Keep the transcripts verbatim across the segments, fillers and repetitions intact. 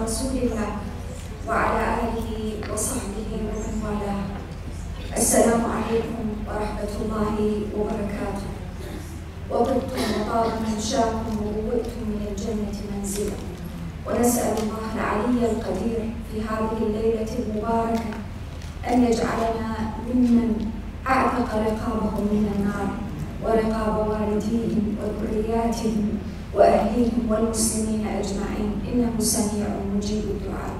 رسول الله وعلى آله وصحبه ومن والاه. السلام عليكم ورحمة الله وبركاته. وطبتم وطاب منشاكم وبوئتم من الجنة منزلا. ونسأل الله العلي القدير في هذه الليلة المباركة أن يجعلنا ممن أعتق رقابهم من النار ورقاب والديهم وذرياتهم وأهليهم والمسلمين أجمعين، إنه سميع مجيب الدعاء.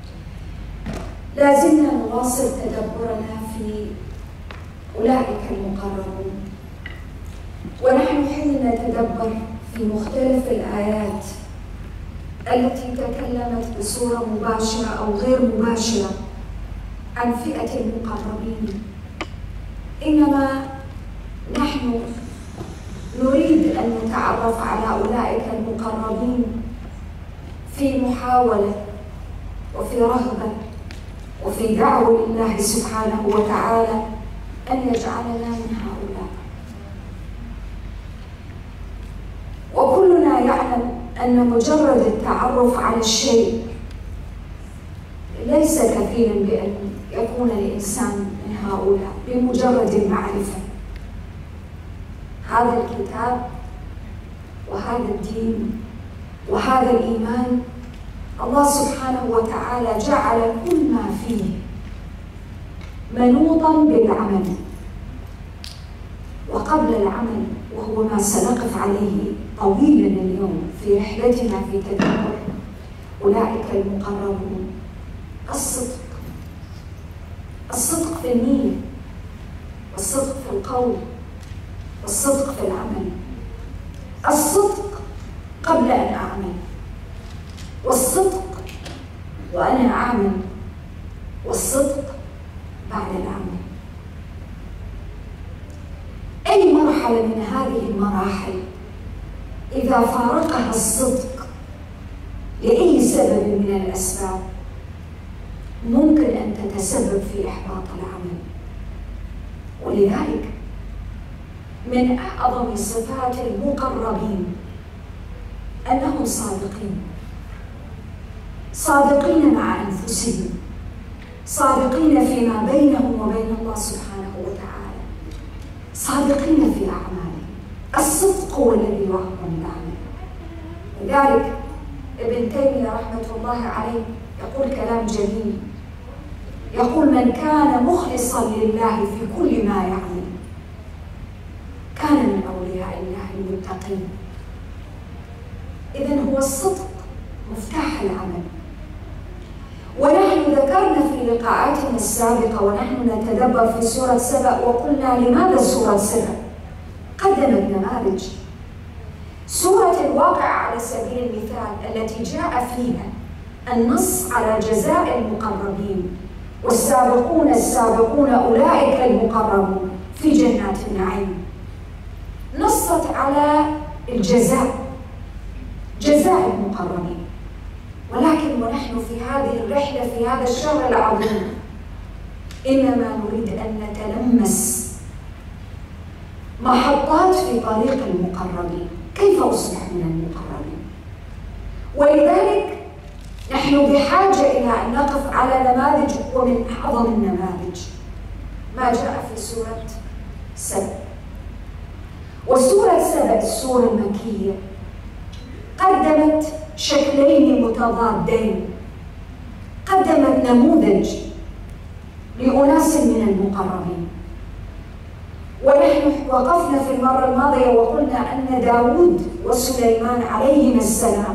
لا زلنا نواصل تدبرنا في أولئك المقربون، ونحن حين نتدبر في مختلف الآيات التي تكلمت بصورة مباشرة أو غير مباشرة عن فئة المقربين، إنما نحن نريد أن نتعرف على أولئك المقربين في محاولة وفي رغبة وفي دعوة لله سبحانه وتعالى أن يجعلنا من هؤلاء. وكلنا يعلم أن مجرد التعرف على الشيء ليس كفيلا بأن يكون الإنسان من هؤلاء بمجرد المعرفة. هذا الكتاب وهذا الدين وهذا الإيمان الله سبحانه وتعالى جعل كل ما فيه منوطا بالعمل، وقبل العمل وهو ما سنقف عليه طويلا اليوم في رحلتنا في تدبر أولئك المقربون، الصدق. الصدق في النية، والصدق في القول، والصدق في العمل. الصدق قبل أن أعمل، والصدق وأنا أعمل، والصدق بعد العمل. أي مرحلة من هذه المراحل إذا فارقها الصدق لأي سبب من الأسباب ممكن أن تتسبب في إحباط العمل. ولذلك من أعظم صفات المقربين أنهم صادقين، صادقين مع أنفسهم، صادقين فيما بينهم وبين الله سبحانه وتعالى، صادقين في أعمالهم. الصدق هو الذي يعظم العمل. لذلك ابن تيمية رحمة الله عليه يقول كلام جميل، يقول: من كان مخلصا لله في كل ما يعمل كان من أولياء الله المتقين. إذن هو الصدق مفتاح العمل. ونحن ذكرنا في لقاءاتنا السابقة ونحن نتدبر في سورة سبأ، وقلنا لماذا سورة سبأ؟ قدمت نماذج. سورة الواقعة على سبيل المثال التي جاء فيها النص على جزاء المقربين، والسابقون السابقون أولئك المقربون في جنات النعيم، نصت على الجزاء، جزاء المقربين. ولكن ونحن في هذه الرحلة في هذا الشهر العظيم إنما نريد أن نتلمس محطات في طريق المقربين، كيف أصبح من المقربين. ولذلك نحن بحاجة إلى أن نقف على نماذج، ومن أعظم النماذج ما جاء في سورة سبأ. وسورة سبأ السورة المكية قدمت شكلين متضادين، قدمت نموذج لأناس من المقربين. ونحن وقفنا في المرة الماضية وقلنا أن داود وسليمان عليهما السلام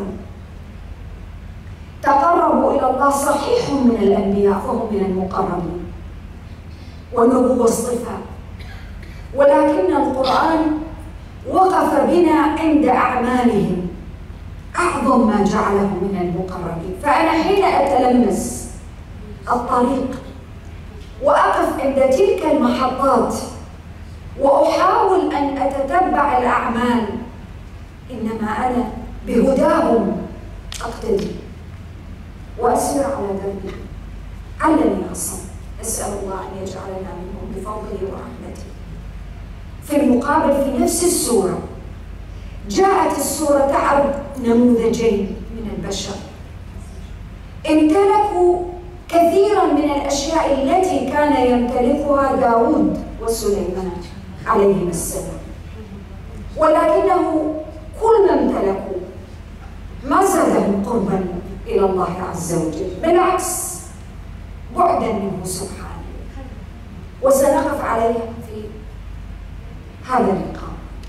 تقربوا إلى الله، صحيح من الأنبياء فهم من المقربين والنبوة اصطفاء، ولكن القرآن وقف بنا عند أعمالهم، أعظم ما جعله من المقربين. فأنا حين أتلمس الطريق وأقف عند تلك المحطات وأحاول أن أتتبع الأعمال، إنما أنا بهداهم أقتدي وأسير على دربي علني أصل. أسأل الله أن يجعلنا منهم بفضله ورحمته. في المقابل في نفس السورة جاءت السورة تعرض نموذجين من البشر، امتلكوا كثيرا من الأشياء التي كان يمتلكها داود وسليمان عليهما السلام، ولكنه كل ما امتلكوا ما زادهم قربا إلى الله عز وجل، بالعكس بعدا منه سبحانه. وسنقف عليها في هذا اللقاء.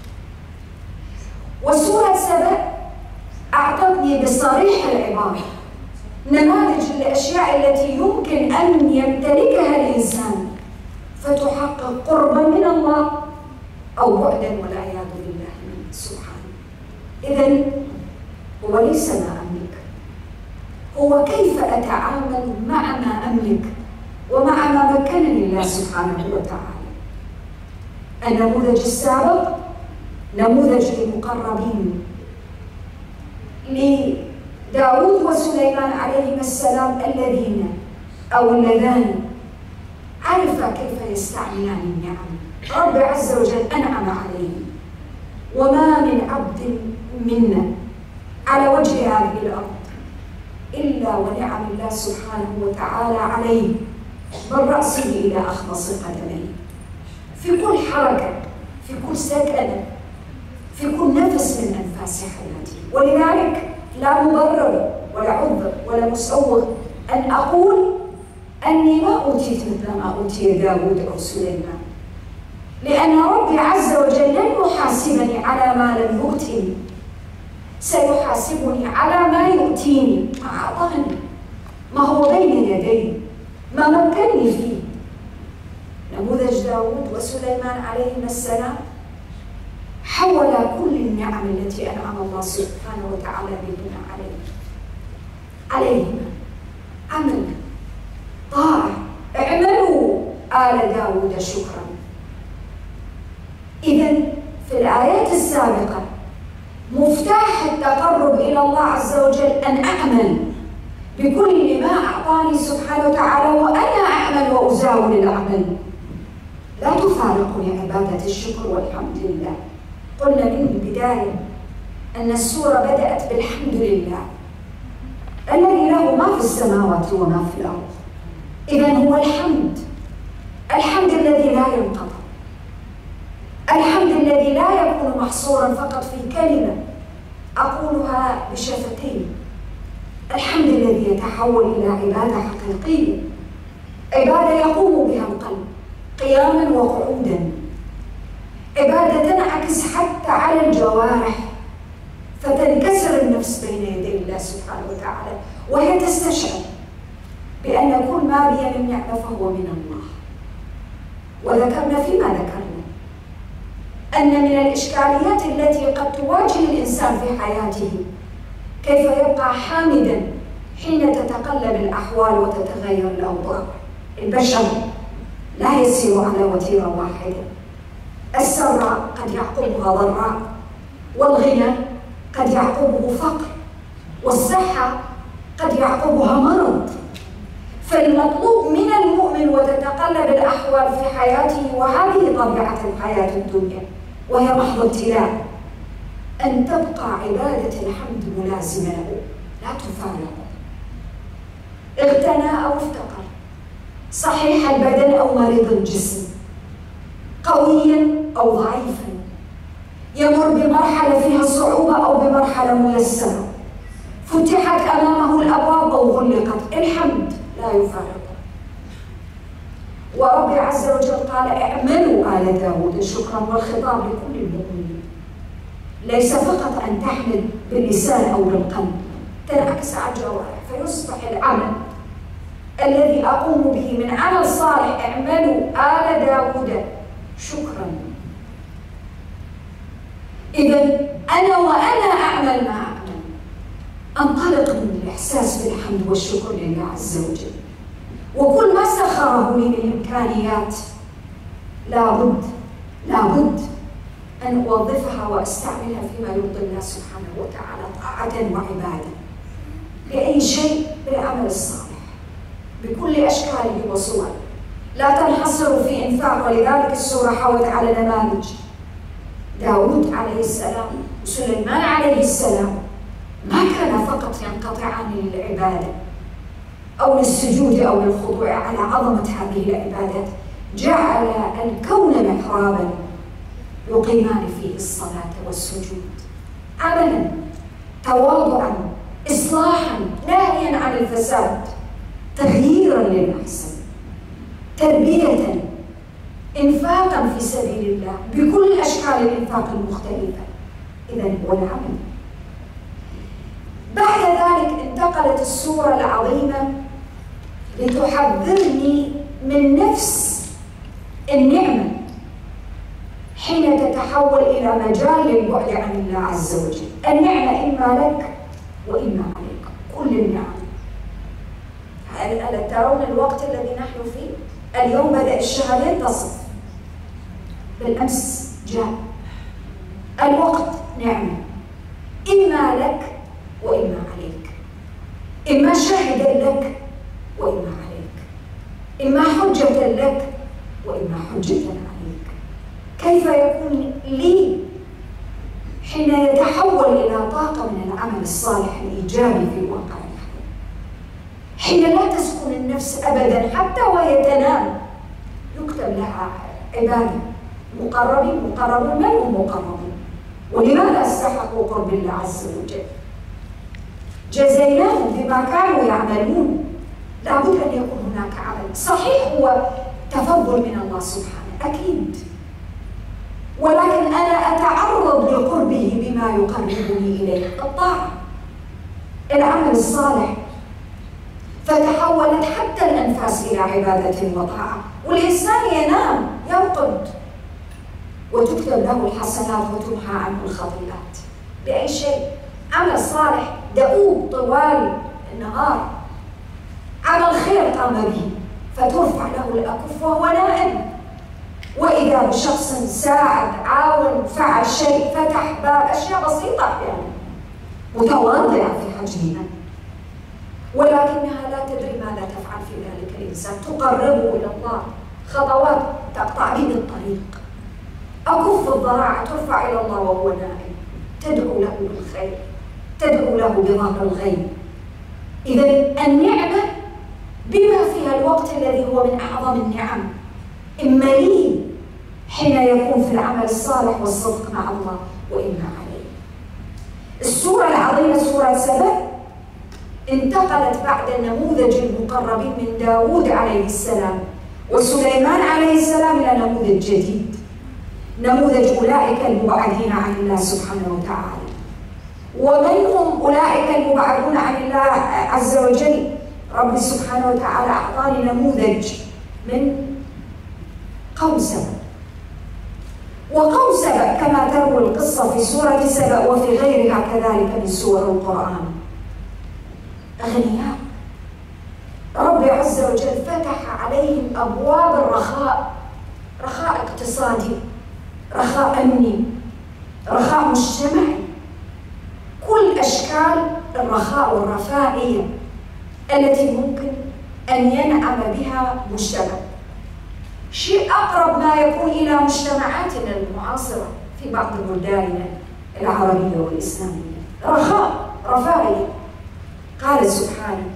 وسورة سبأ أعطتني بصريح العبارة نماذج الأشياء التي يمكن أن يمتلكها الإنسان فتحقق قربا من الله أو بعدا والعياذ بالله منه سبحانه. إذن هو ليس ما أملك، هو كيف أتعامل مع ما أملك ومع ما مكنني الله سبحانه وتعالى. النموذج السابق نموذج لمقربين لداود وسليمان عليهما السلام الذين أو اللذان عرفا كيف يستعملان النعم. رب عز وجل أنعم عليهم، وما من عبد منا على وجه هذه الأرض إلا ونعم الله سبحانه وتعالى عليه من رأسه إلى أخمص قدميه، في كل حركة، في كل سكنة، في كل نفس من أنفاس حياتي. ولذلك لا مبرر ولا عذر ولا مسوغ أن أقول أني ما أوتيت مثل ما أوتي داود أو سليمان، لأن ربي عز وجل لن يحاسبني على ما لم يؤتني، سيحاسبني على ما يؤتيني، ما أعطاني، ما هو بين يدي، ما مكنني فيه. نموذج داود وسليمان عليهما السلام حول كل النعم التي أنعم الله سبحانه وتعالى بهن عليه عليهما عمل طاعة. اعملوا آل داود شكرا. إذن في الآيات السابقة مفتاح التقرب إلى الله عز وجل أن أعمل بكل ما أعطاني سبحانه وتعالى، وأنا أعمل وأزاول العمل. لا تفارقني عبادة الشكر والحمد لله. قلنا من البداية أن السورة بدأت بالحمد لله الذي له ما في السماوات وما في الأرض. إذن هو الحمد، الحمد الذي لا ينقطع، الحمد الذي لا يكون محصورا فقط في كلمة أقولها بشفتين، الحمد الذي يتحول إلى عبادة حقيقية، عبادة يقوم بها القلب قياما وقعودا، عبادة تنعكس حتى على الجوارح فتنكسر النفس بين يدي الله سبحانه وتعالى وهي تستشعر بأن كل ما بي من نعمة فهو من الله. وذكرنا فيما ذكرنا أن من الإشكاليات التي قد تواجه الإنسان في حياته كيف يبقى حامدا حين تتقلب الأحوال وتتغير الأوضاع. البشر لا يسير على وتيرة واحدة، السراء قد يعقبها ضراء، والغنى قد يعقبه فقر، والصحة قد يعقبها مرض. فالمطلوب من المؤمن وتتقلب الأحوال في حياته، وهذه طبيعة الحياة الدنيا وهي محض ابتلاء، أن تبقى عبادة الحمد ملازمة له لا تفارقه. اغتنى أو افتقر، صحيح البدن أو مريض الجسم، قويا أو ضعيفا، يمر بمرحلة فيها صعوبة أو بمرحلة ميسرة، فتحت أمامه الأبواب أو غلقت، الحمد لا يفارقه. ورب عز وجل قال اعملوا آل داود شكرا، والخطاب لكل المؤمنين، ليس فقط أن تحمد باللسان أو بالقلب، تنعكس على الجوارح فيصبح العمل الذي أقوم به من عمل صالح اعملوا آل داود شكرا. إذن أنا وأنا أعمل ما أعمل أنطلق من الإحساس بالحمد والشكر لله عز وجل، وكل ما سخره لي من إمكانيات لابد لابد أن أوظفها وأستعملها فيما يرضي الله سبحانه وتعالى طاعة وعبادة لأي شيء بالعمل الصالح بكل أشكاله وصوره، لا تنحصر في إنفاق. ولذلك السورة حوت على نماذج داود عليه السلام وسليمان عليه السلام ما كان فقط ينقطعان للعبادة، أو للسجود أو للخضوع على عظمة هذه العبادات، جعل الكون محرابا يقيمان فيه الصلاة والسجود، عملا، تواضعا، إصلاحا، ناهيا عن الفساد، تغييرا للأحسن، تربية، إنفاقا في سبيل الله بكل أشكال الإنفاق المختلفة. إذا هو العمل. بعد ذلك انتقلت السورة العظيمة لتحذرني من نفس النعمة حين تتحول إلى مجال للبعد عن الله عز وجل. النعمة إما لك وإما عليك، كل النعم. ألا ترون الوقت الذي نحن فيه؟ اليوم بدأ الشهر ينتصف، بالأمس جاء. الوقت نعمة، إما لك وإما عليك، إما شاهدا لك وإما عليك، إما حجة لك وإما حجة عليك. كيف يكون لي حين يتحول إلى طاقة من العمل الصالح الإيجابي في الواقع الحي، حين لا تسكن النفس أبدا حتى وهي تنام يكتب لها عبادة، مقربين مقربون، من هم مقربون؟ ولماذا استحقوا قرب الله عز وجل؟ جزيناهم بما كانوا يعملون. لابد أن يكون هناك عمل. صحيح هو تفضل من الله سبحانه، أكيد، ولكن أنا أتعرض لقربه بما يقربني إليه، الطاعة، العمل الصالح. فتحولت حتى الأنفاس إلى عبادة وطاعة، والإنسان ينام يرقد وتكتب له الحسنات وتمحى عنه الخطيئات بأي شيء. عمل صالح دؤوب طوال النهار، عمل خير قام به فترفع له الأكف وهو نائم. وإذا بشخص ساعد، عاون، فعل شيء، فتح باب، أشياء بسيطة أحيانا متواضعة في حجمها، ولكنها لا تدري ماذا تفعل في ذلك الإنسان، تقربه إلى الله. خطوات تقطع به الطريق، أكف الضراعة ترفع إلى الله وهو نائم، تدعو له بالخير، تدعو له بظهر الغيب. إذا النعمة بما فيها الوقت الذي هو من أعظم النعم، إما لي حين يكون في العمل الصالح والصدق مع الله، وإما عليه. السورة العظيمة سورة سبأ انتقلت بعد النموذج المقربين من داود عليه السلام وسليمان عليه السلام إلى نموذج جديد، نموذج أولئك المبعدين عن الله سبحانه وتعالى. ومن هم أولئك المبعدون عن الله عز وجل؟ رب سبحانه وتعالى أعطاني نموذج من قوم سبأ. وقوم سبأ كما تروي القصة في سورة سبأ وفي غيرها كذلك من سور القرآن، أغنياء. رب عز وجل فتح عليهم أبواب الرخاء، رخاء اقتصادي، رخاء أمني، رخاء مجتمعي، كل أشكال الرخاء والرفاهية التي ممكن أن ينعم بها مجتمع. شيء أقرب ما يكون إلى مجتمعاتنا المعاصرة في بعض بلداننا العربية والإسلامية، رخاء، رفاهية. قال سبحانه: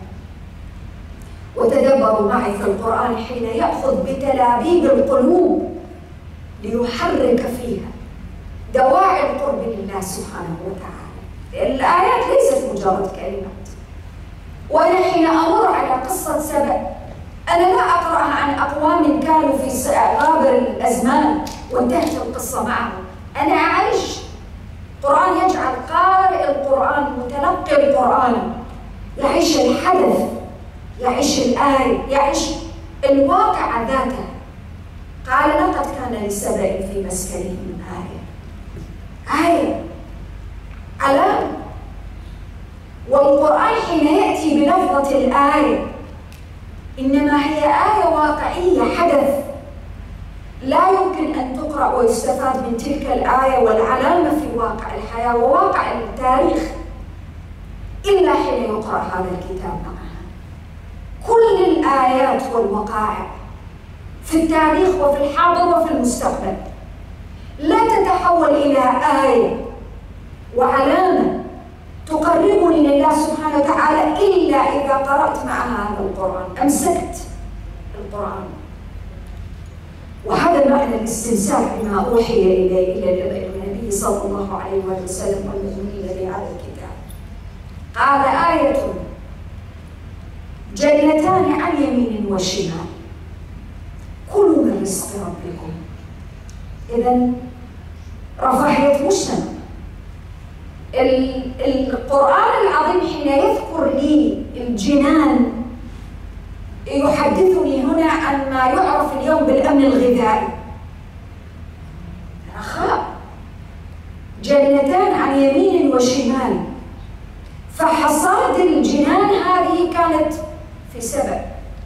وتدبروا معي في القرآن حين يأخذ بتلابيب القلوب ليحرك فيها دواعي القرب لله سبحانه وتعالى. الآيات ليست مجرد كلمات. وأنا حين أمر على قصة سبأ أنا لا أقرأها عن أقوام كانوا في غابر الأزمان وانتهت القصة معهم، أنا أعيش. القرآن يجعل قارئ القرآن متلقي القرآن يعيش الحدث، يعيش الآية، يعيش الواقع ذاته. قال: لقد كان لسبأ في مسكنهم آية، آية، علامة. والقرآن حين يأتي بلفظة الآية إنما هي آية واقعية، حدث لا يمكن أن تقرأ ويستفاد من تلك الآية والعلامة في واقع الحياة وواقع التاريخ إلا حين يقرأ هذا الكتاب معها. كل الآيات والوقائع في التاريخ وفي الحاضر وفي المستقبل لا تتحول إلى آية وعلامة تقربني لله سبحانه وتعالى إلا إذا قرأت معها هذا القرآن، أمسكت القرآن. وهذا معنى الاستمساك بما أوحي إليه إلى النبي صلى الله عليه وسلم والمؤمنين بهذا الكتاب. قال آية جنتان عن يمين وشمال كلوا من رزق ربكم. إذن رفاهية مجتمع. القرآن العظيم حين يذكر لي الجنان يحدثني هنا عن ما يعرف اليوم بالأمن الغذائي. رخاء، جنتان عن يمين وشمال. فحصاد الجنان هذه كانت في سبأ.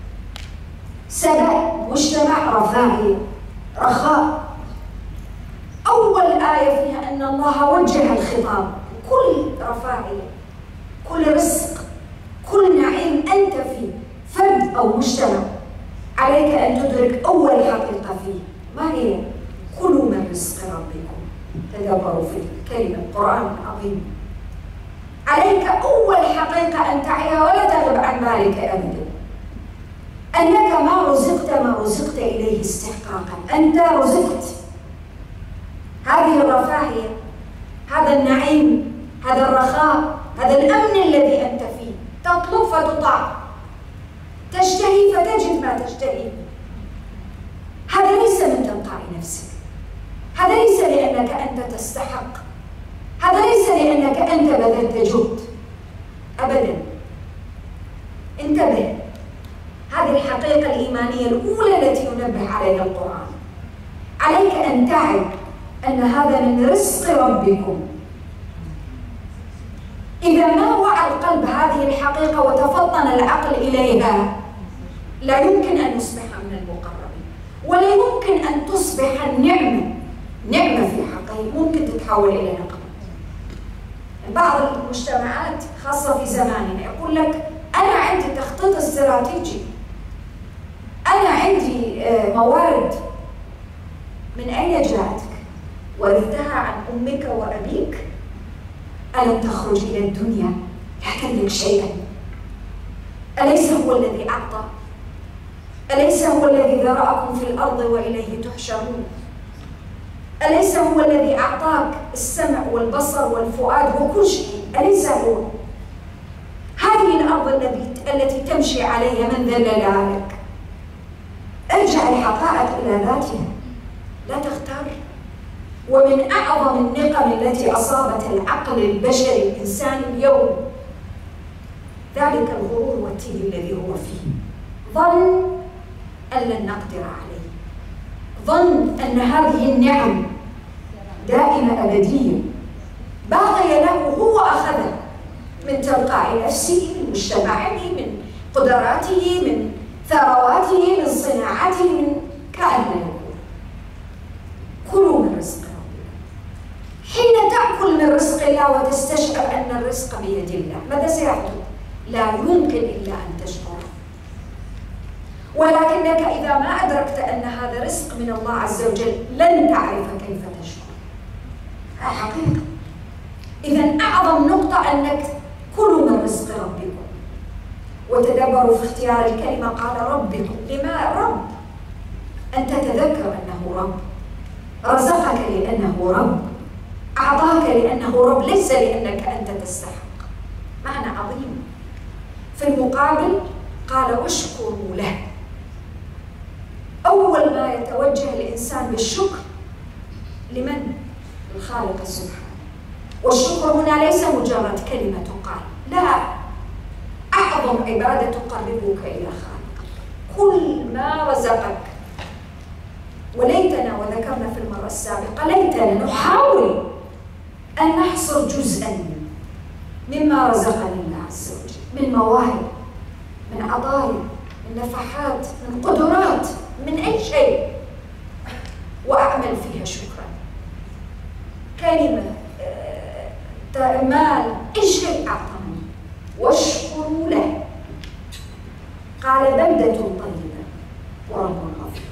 سبأ مجتمع رفاهي رخاء. أول آية فيها أن الله وجه الخطاب، كل رفاهية، كل رزق، كل نعيم أنت فيه فرد أو مجتمع عليك أن تدرك أول حقيقة فيه. ما هي؟ كلوا من رزق ربكم. تدبروا في الكلمة القرآن العظيم. عليك أول حقيقة أن تعيها ولا تغب عن بالك أبدا، أنك ما رزقت ما رزقت إليه استحقاقا. أنت رزقت هذه الرفاهية، هذا النعيم، هذا الرخاء، هذا الأمن الذي أنت فيه. تطلب فتطاع، تشتهي فتجد ما تشتهي. هذا ليس من تلقاء نفسك، هذا ليس لأنك أنت تستحق، هذا ليس لأنك أنت بذلت جهد أبدا. انتبه، هذه الحقيقة الإيمانية الأولى التي ينبه عليها القرآن. عليك أن تعي أن هذا من رزق ربكم. إذا ما وعى القلب هذه الحقيقة وتفطن العقل إليها لا يمكن أن يصبح من المقربين، ولا يمكن أن تصبح النعمة نعمة في حقه، ممكن تتحول إلى نقمة. بعض المجتمعات خاصة في زماننا يقول لك أنا عندي تخطيط استراتيجي، أنا عندي موارد. من أين جاءتك؟ ورثتها عن أمك وأبيك؟ ألم تخرج إلى الدنيا لا تملك شيئا؟ أليس هو الذي أعطى؟ أليس هو الذي ذرأكم في الأرض وإليه تحشرون؟ أليس هو الذي أعطاك السمع والبصر والفؤاد وكل شيء؟ أليس هو؟ هذه الأرض التي تمشي عليها من ذللها لك. ارجع الحقائق إلى ذاتها، لا تختار. ومن أعظم النقم التي أصابت العقل البشري الإنساني اليوم ذلك الغرور والتيه الذي هو فيه. ظن أن لن نقدر عليه، ظن أن هذه النعم دائمة أبدية باقية له، هو أخذها من تلقاء نفسه، من مجتمعه، من قدراته، من ثرواته، من صناعته، من كأن يقول كلوا من رزق ربكم. حين تأكل من رزق الله وتستشعر أن الرزق بيد الله، ماذا سيحدث؟ لا يمكن إلا أن تشكر. ولكنك إذا ما أدركت أن هذا رزق من الله عز وجل لن تعرف كيف تشكر. هذا حقيقة. إذن أعظم نقطة أنك كلوا من رزق ربكم. وتدبروا في اختيار الكلمة، قال ربكم. لما رب؟ أن تتذكر أنه رب، رزقك لأنه رب، أعطاك لأنه رب، ليس لأنك أنت تستحق. معنى عظيم. في المقابل قال اشكروا له. أول ما يتوجه الإنسان بالشكر لمن؟ الخالق سبحانه. والشكر هنا ليس مجرد كلمة تقال، لا، أعظم عبادة تقربك إلى خالقك. كل ما رزقك، وليتنا وذكرنا في المرة السابقة ليتنا نحاول أن نحصر جزءا مما رزقنا الله عز وجل من مواهب، من عطايا، من نفحات، من قدرات، من أي شيء، وأعمل فيها شكرا. كلمة، مال، أي شيء أعطاني واشكروا له. قال بلدة طيبة ورب غفور.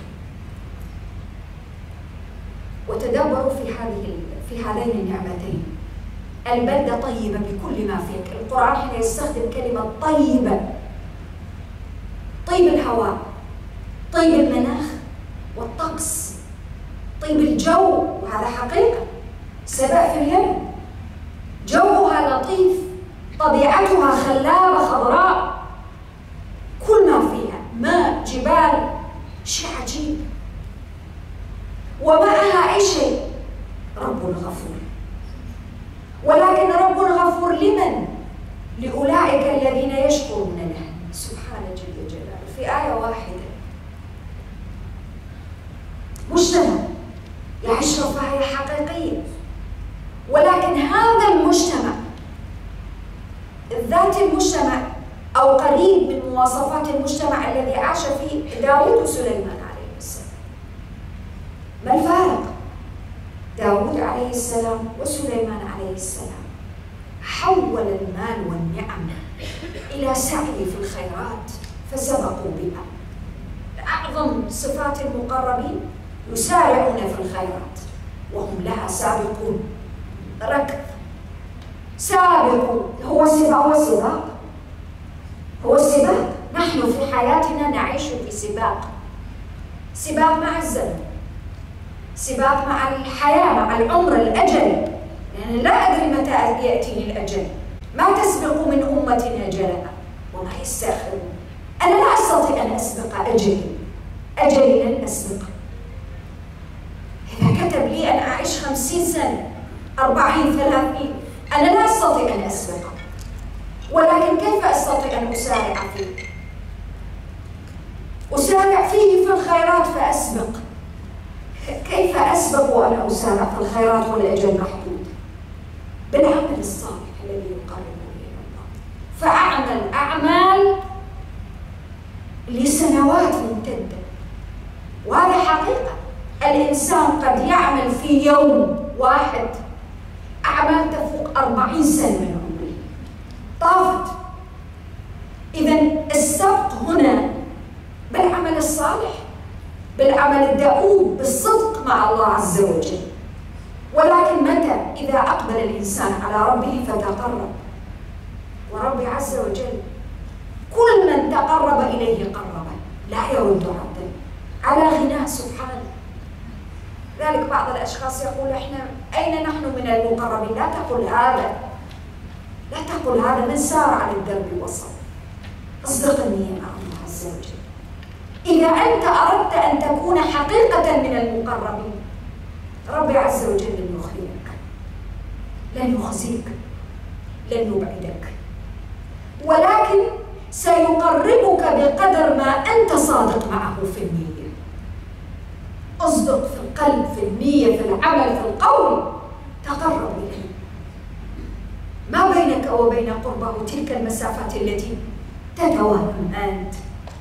وتدبروا في هذه في هذين النعمتين. البلدة طيبة بكل ما فيك. القرآن هنا يستخدم كلمة طيبة، طيب الهواء، طيب المناخ والطقس، طيب الجو، وهذا حقيقة. سبأ في اليمن جوها لطيف، طبيعتها خلابة خضراء، كل ما فيها ماء، جبال، شيء عجيب. ومعها أي شيء رب غفور. ولكن رب غفور لمن؟ لأولئك الذين يشكرون له سبحانه جل جلاله. في آية واحدة مجتمع يعيش رفاهية حقيقية، ولكن هذا المجتمع، ذات المجتمع أو قريب من مواصفات المجتمع الذي عاش فيه داود وسليمان عليه السلام. ما الفارق؟ داود عليه السلام وسليمان عليه السلام حول المال والنعم إلى سعي في الخيرات فسبقوا بها. أعظم صفات المقربين يسارعون في الخيرات وهم لها سابقون. ركض، سابقوا، هو سباق، هو سباق، هو السباق. نحن في حياتنا نعيش في سباق، سباق مع الزمن، سباق مع الحياة، مع العمر، الأجل. يعني لا أدري متى يأتيني الأجل. ما تسبق من أمة أجلها وما يستأخرون. أنا لا أستطيع أن أسبق أجلي، أجلي لن أسبقه. إذا كتب لي أن أعيش خمسين سنة، أربعين، ثلاثين، أنا لا أستطيع أن أسبقه. ولكن كيف أستطيع أن أسارع فيه؟ أسارع فيه في الخيرات فأسبق. كيف أسبق وأنا أسارع في الخيرات والأجل محدود؟ بالعمل الصالح الذي يقربني إلى الله. فأعمل أعمال لسنوات ممتدة. وهذا حقيقة. الإنسان قد يعمل في يوم واحد أعمال تفوق أربعين سنة من عمره طافت. إذن السبق هنا بالعمل الصالح، بالعمل الدؤوب، بالصدق مع الله عز وجل. ولكن متى؟ إذا أقبل الإنسان على ربه فتقرب. وربي عز وجل كل من تقرب إليه قربه، لا يرد عبدا على غناه سبحانه. ذلك بعض الأشخاص يقول إحنا أين نحن من المقربين؟ لا تقل هذا، لا تقل هذا، من سار على الدرب وصل. اصدق النية مع الله عز وجل. إذا أنت أردت أن تكون حقيقة من المقربين، ربي عز وجل لن يخليك، لن يخزيك، لن يبعدك، ولكن سيقربك بقدر ما أنت صادق معه في النية. اصدق في القلب، في النية، في العمل، في القول، تقرب إليه. ما بينك وبين قربه تلك المسافات التي تتوهم أنت.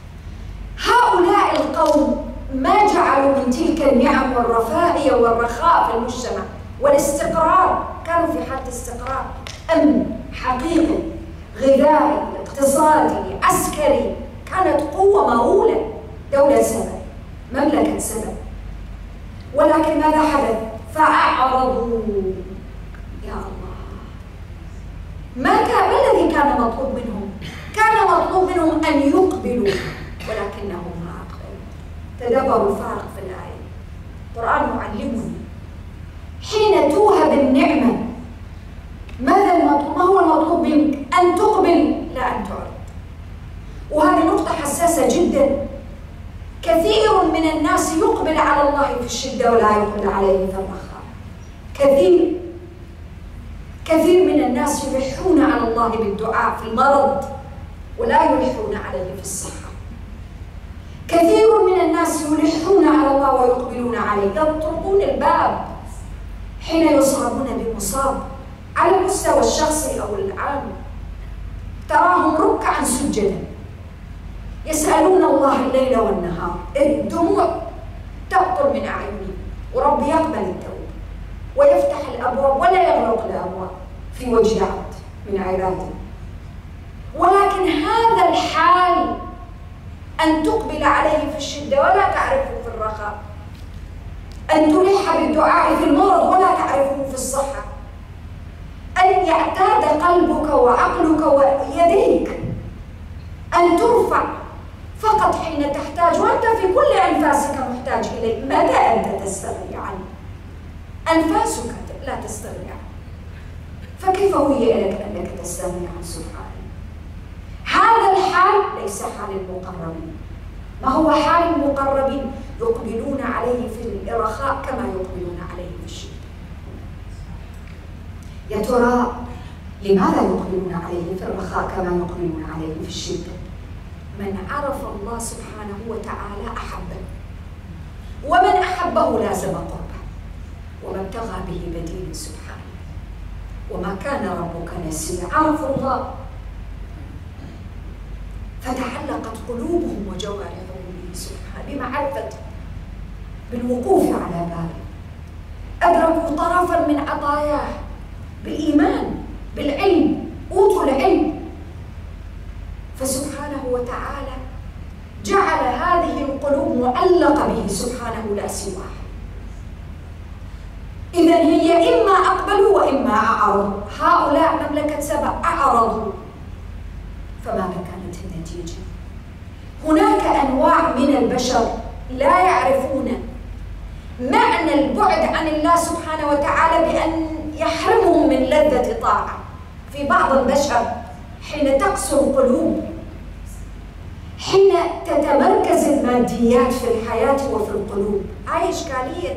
هؤلاء القوم ما جعلوا من تلك النعم والرفاهية والرخاء في المجتمع والاستقرار، كانوا في حالة استقرار، أمن حقيقي، غذائي، اقتصادي، عسكري. كانت قوة مهولة دولة سبأ، مملكة سبأ. ولكن ماذا حدث؟ فأعرضوا. يا الله، ما كان، ما الذي كان مطلوب منهم؟ كان مطلوب منهم أن يقبلوا، ولكنهم ما أقبلوا. تدبروا الفارق في الآية. القرآن يعلمنا حين توهب النعمة ماذا المطلوب؟ ما هو المطلوب منك؟ أن تقبل لا أن تعرض. وهذه نقطة حساسة جدا. كثير من الناس يقبل على الله في الشدة ولا يقبل عليه في الرخاء. كثير كثير من الناس يلحون على الله بالدعاء في المرض ولا يلحون عليه في الصحة. كثير من الناس يلحون على الله ويقبلون عليه، يطرقون الباب حين يصابون بمصاب على المستوى الشخصي أو العام. تراهم ركعا سجدا يسألون الله الليل والنهار، الدموع تقطر من أعينهم، ورب يقبل التوبة ويفتح الأبواب ولا يغلق الأبواب في وجه عبد من عباده. ولكن هذا الحال، أن تقبل عليه في الشدة ولا تعرفه في الرخاء، أن تلح بالدعاء في المرض ولا تعرفه في الصحة، أن يعتاد قلبك وعقلك ويديك أن ترفع فقط حين تحتاج، وأنت في كل أنفاسك محتاج إليه. ماذا أنت تستغني عنه؟ أنفاسك لا تستغني عنه، فكيف هي لك أنك تستغني عن سبحانه؟ هذا الحال ليس حال المقربين. ما هو حال المقربين؟ يقبلون عليه في الرخاء كما يقبلون عليه في الشدة. يا ترى لماذا يقبلون عليه في الرخاء كما يقبلون عليه في الشدة؟ من عرف الله سبحانه وتعالى أحبه، ومن أحبه لازم قربه، وما ابتغى به بديل سبحانه. وما كان ربك نسيا. عرفوا الله فتعلقت قلوبهم وجوارحهم به سبحانه بمعرفته، بالوقوف على باله. أدركوا طرفا من عطاياه بالإيمان بالعلم، أوتوا العلم. فسبحانه وتعالى جعل هذه القلوب معلقة به سبحانه لا سواه. إذا هي إما أقبلوا وإما أعرضوا. هؤلاء مملكة سبأ أعرضوا، فماذا كانت النتيجة؟ هناك أنواع من البشر لا يعرفون معنى البعد عن الله سبحانه وتعالى بأن يحرمهم من لذة طاعة. في بعض البشر حين تقسو القلوب، حين تتمركز الماديات في الحياة وفي القلوب، هاي إشكالية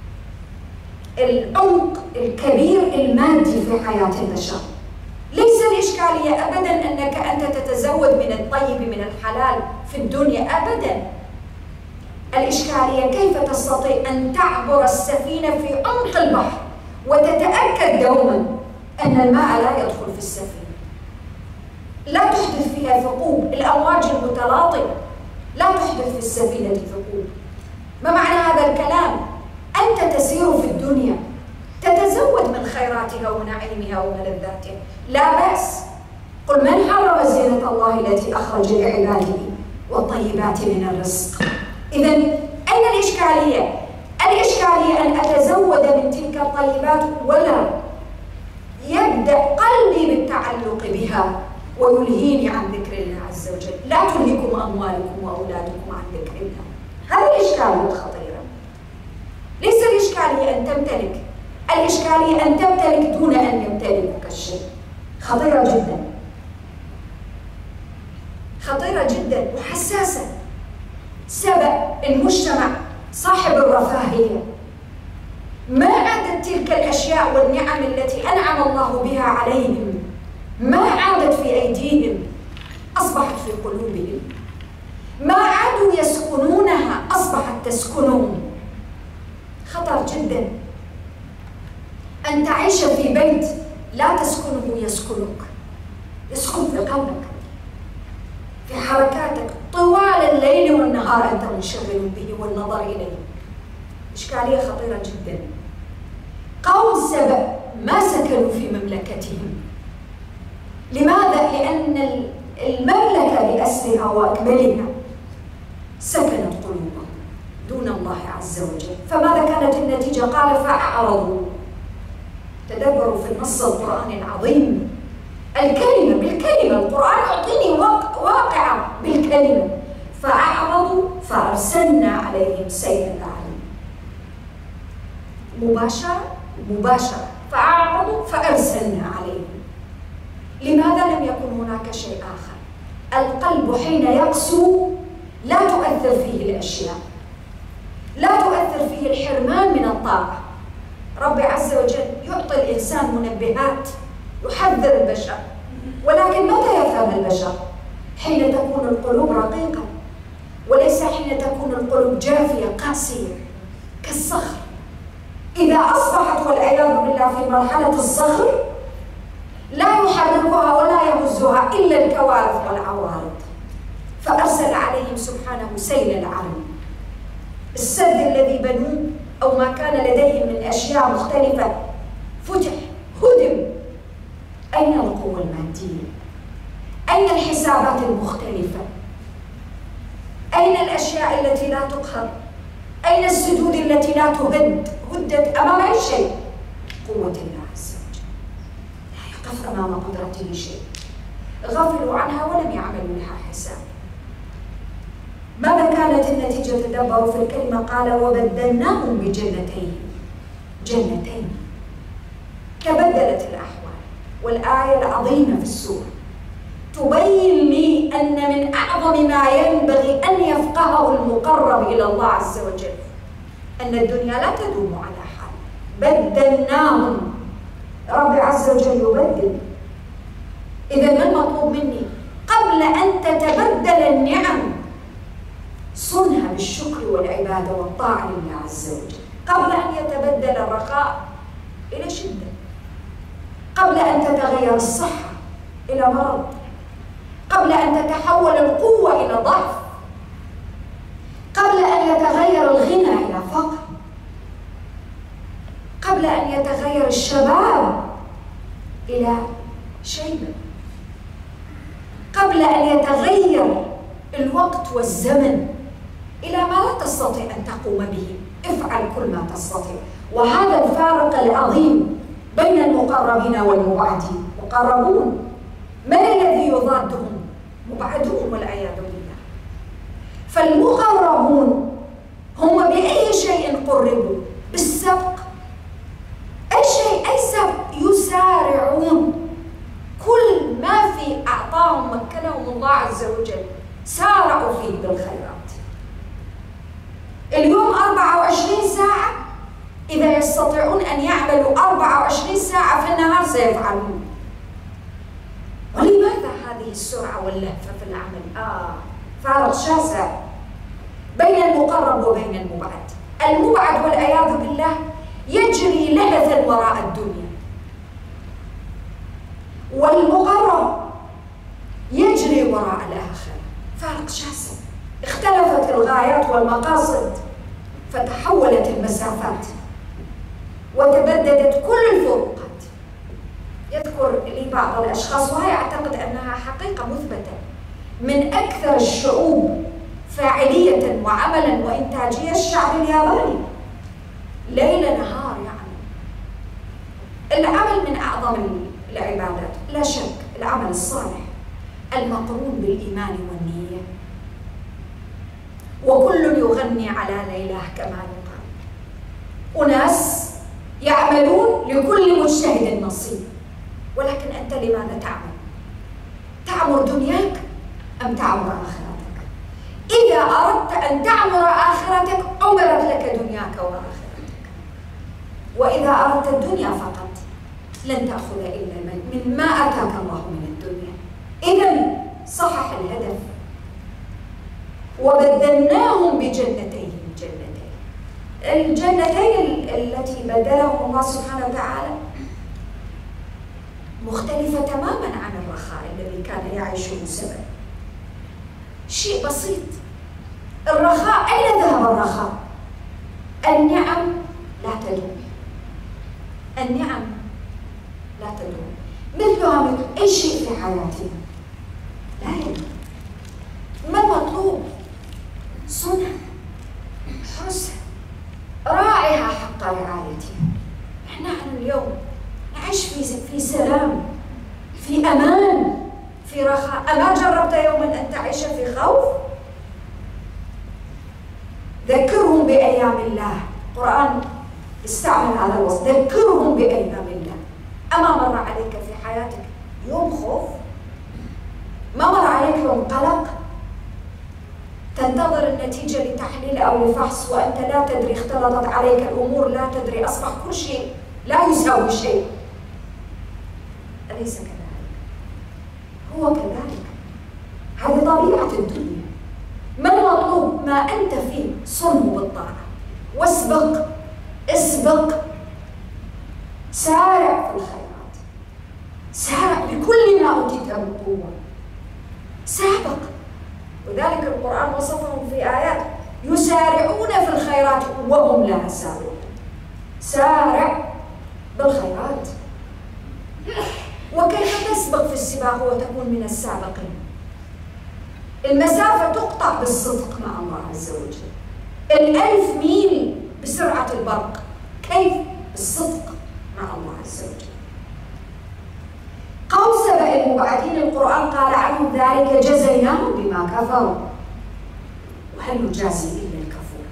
العمق الكبير المادي في حياة البشر. ليس الإشكالية أبداً أنك أنت تتزود من الطيب من الحلال في الدنيا، أبداً. الإشكالية كيف تستطيع أن تعبر السفينة في عمق البحر وتتأكد دوماً أن الماء لا يدخل في السفينة، لا تحدث فيها ثقوب، الأمواج المتلاطمة لا تحدث في السفينة ثقوب. ما معنى هذا الكلام؟ أنت تسير في الدنيا تتزود من خيراتها ونعيمها وملذاتها، لا بأس. قل من حرم زينة الله التي أخرج لعباده والطيبات من الرزق. إذن أين الإشكالية؟ الإشكالية أن أتزود من تلك الطيبات ولا يبدأ قلبي بالتعلق بها ويلهيني عن ذكر الله عز وجل. لا تلهكم أموالكم وأولادكم عن ذكر الله. هذه الإشكالية الخطيرة. ليس الإشكالية أن تمتلك، الإشكالية أن تمتلك دون أن يمتلكك الشيء. خطيرة جدا، خطيرة جدا وحساسة. سبأ المجتمع صاحب الرفاهية، ما عادت تلك الأشياء والنعم التي أنعم الله بها عليهم، ما عادت في أيديهم، أصبحت في قلوبهم. ما عادوا يسكنونها، أصبحت تسكنهم. خطر جدا أن تعيش في بيت لا تسكنه يسكنك، يسكن في قلبك، في حركاتك طوال الليل والنهار أنت منشغل به والنظر إليه. إشكالية خطيرة جدا. قوم سبأ ما سكنوا في مملكتهم. لماذا؟ لأن المملكة بأسرها وأكملها سكنت قلوبهم دون الله عز وجل. فماذا كانت النتيجة؟ قال فأعرضوا. تدبروا في النص القرآني العظيم، الكلمة بالكلمة، القرآن يعطيني واقعة بالكلمة. فأعرضوا فأرسلنا عليهم سيل الأعلام. مباشرة مباشرة. فأعرضوا فأرسلنا عليهم. لماذا لم يكن هناك شيء آخر؟ القلب حين يقسو لا تؤثر فيه الأشياء، لا تؤثر فيه الحرمان من الطاعة. رب عز وجل يعطي الإنسان منبهات يحذر البشر، ولكن متى يفهم البشر؟ حين تكون القلوب رقيقة، وليس حين تكون القلوب جافية قاسية كالصخر. إذا أصبحت والعياذ بالله في مرحلة الصخر لا يحركها ولا يهزها إلا الكوارث والعوارض. فأرسل عليهم سبحانه سيل العرم. السد الذي بنوه أو ما كان لديهم من أشياء مختلفة فتح، هدم. أين القوة المادية؟ أين الحسابات المختلفة؟ أين الأشياء التي لا تقهر؟ أين السدود التي لا تهد؟ هدت أمام أي شيء؟ قوة الله عز وجل. تقف أمام قدرته شيء. غفلوا عنها ولم يعملوا لها حساب. ماذا كانت النتيجة؟ تدبروا في الكلمة، قال وبدلناهم بجنتين. جنتين تبدلت الأحوال. والآية العظيمة في السورة تبين لي أن من أعظم ما ينبغي أن يفقهه المقرب إلى الله عز وجل أن الدنيا لا تدوم على حال. بدلناهم، رب عز وجل يبدل. إذا ما المطلوب مني؟ قبل أن تتبدل النعم صنها بالشكر والعبادة والطاعة لله عز وجل. قبل أن يتبدل الرخاء إلى شدة، قبل أن تتغير الصحة إلى مرض، قبل أن تتحول القوة إلى ضعف، قبل أن يتغير الغنى إلى فقر، قبل أن يتغير الشباب إلى شيبة، قبل أن يتغير الوقت والزمن إلى ما لا تستطيع أن تقوم به. افعل كل ما تستطيع. وهذا الفارق العظيم بين المقربين والمبعدين. مقربون من الذي يضادهم؟ مبعدون والعياذ بالله. فالمقربون هم بأي شيء قربوا؟ بالسبق. أي شيء، أي سبق، يسارعون. كل ما في أعطاهم مكنهم الله عز وجل سارعوا فيه بالخيرات. اليوم أربعة وعشرين ساعة، إذا يستطيعون أن يعملوا أربعة وعشرين ساعة في النهار سيفعلون. ولماذا هذه السرعة واللهفة في العمل؟ آه فارق شاسع بين المقرب وبين المبعد. المبعد والعياذ بالله يجري لهثا وراء الدنيا، والمقرب يجري وراء الآخرة. فارق شاسع. اختلفت الغايات والمقاصد فتحولت المسافات وتبددت كل الفروقات. يذكر لي بعض الأشخاص، وهي أعتقد أنها حقيقة مثبتة، من أكثر الشعوب فاعلية وعملا وإنتاجية الشعب الياباني. ليل نهار يعمل. العمل من أعظم العبادات لا شك، العمل الصالح المقرون بالإيمان والنية. وكل يغني على ليلاه كما يقال. أناس يعملون لكل مجتهد نصيب، ولكن أنت لماذا تعمل؟ تعمر دنياك أم تعمر آخرتك؟ إذا أردت أن تعمر آخرتك عمرت لك دنياك وآخرتك، وإذا أردت الدنيا فقط لن تأخذ إلا من ما أتاك الله من الدنيا. إذن صحح الهدف. وبدلناهم بجنتين. جنتين الجنتين التي بدلهم الله سبحانه وتعالى مختلفة تماما عن الرخاء الذي كان يعيشه سبأ. شيء بسيط. الرخاء، أين ذهب الرخاء؟ النعم لا تدوم. النعم لا تدوم. مثلها مثل أي شيء في حياتنا لا يدوم. ما المطلوب؟ صنع، حسن، راعيها حق رعايتها. نحن اليوم نعيش في في سلام، في أمان، في رخاء. أما جربت يوما أن تعيش في خوف؟ ذكرهم بأيام الله. القرآن استعمل هذا الوصف، ذكرهم بأيام الله. أما مر عليك في حياتك يوم خوف؟ ما مر عليك يوم قلق؟ تنتظر النتيجة لتحليل أو لفحص وأنت لا تدري، اختلطت عليك الأمور لا تدري، أصبح كل شيء لا يساوي شيء. أليس كذلك؟ هو كذلك. هذه طبيعة الدنيا. ما المطلوب؟ ما أنت فيه صنه بالطاعة، واسبق، اسبق، سارع في الخيرات، سارع بكل ما أوتيت من قوة، سابق. وذلك القرآن وصفهم في آيات يسارعون في الخيرات وهم لها سابقون. سارع بالخيرات. وكيف تسبق في السباق وتكون من السابقين؟ المسافة تقطع بالصدق مع الله عز وجل. الألف ميل بسرعة البرق، كيف؟ بالصدق مع الله عز وجل. قوم سبأ المبعدين القرآن قال عنهم ذلك جزيناهم بما كفروا وهل نجازي إلا الكفور.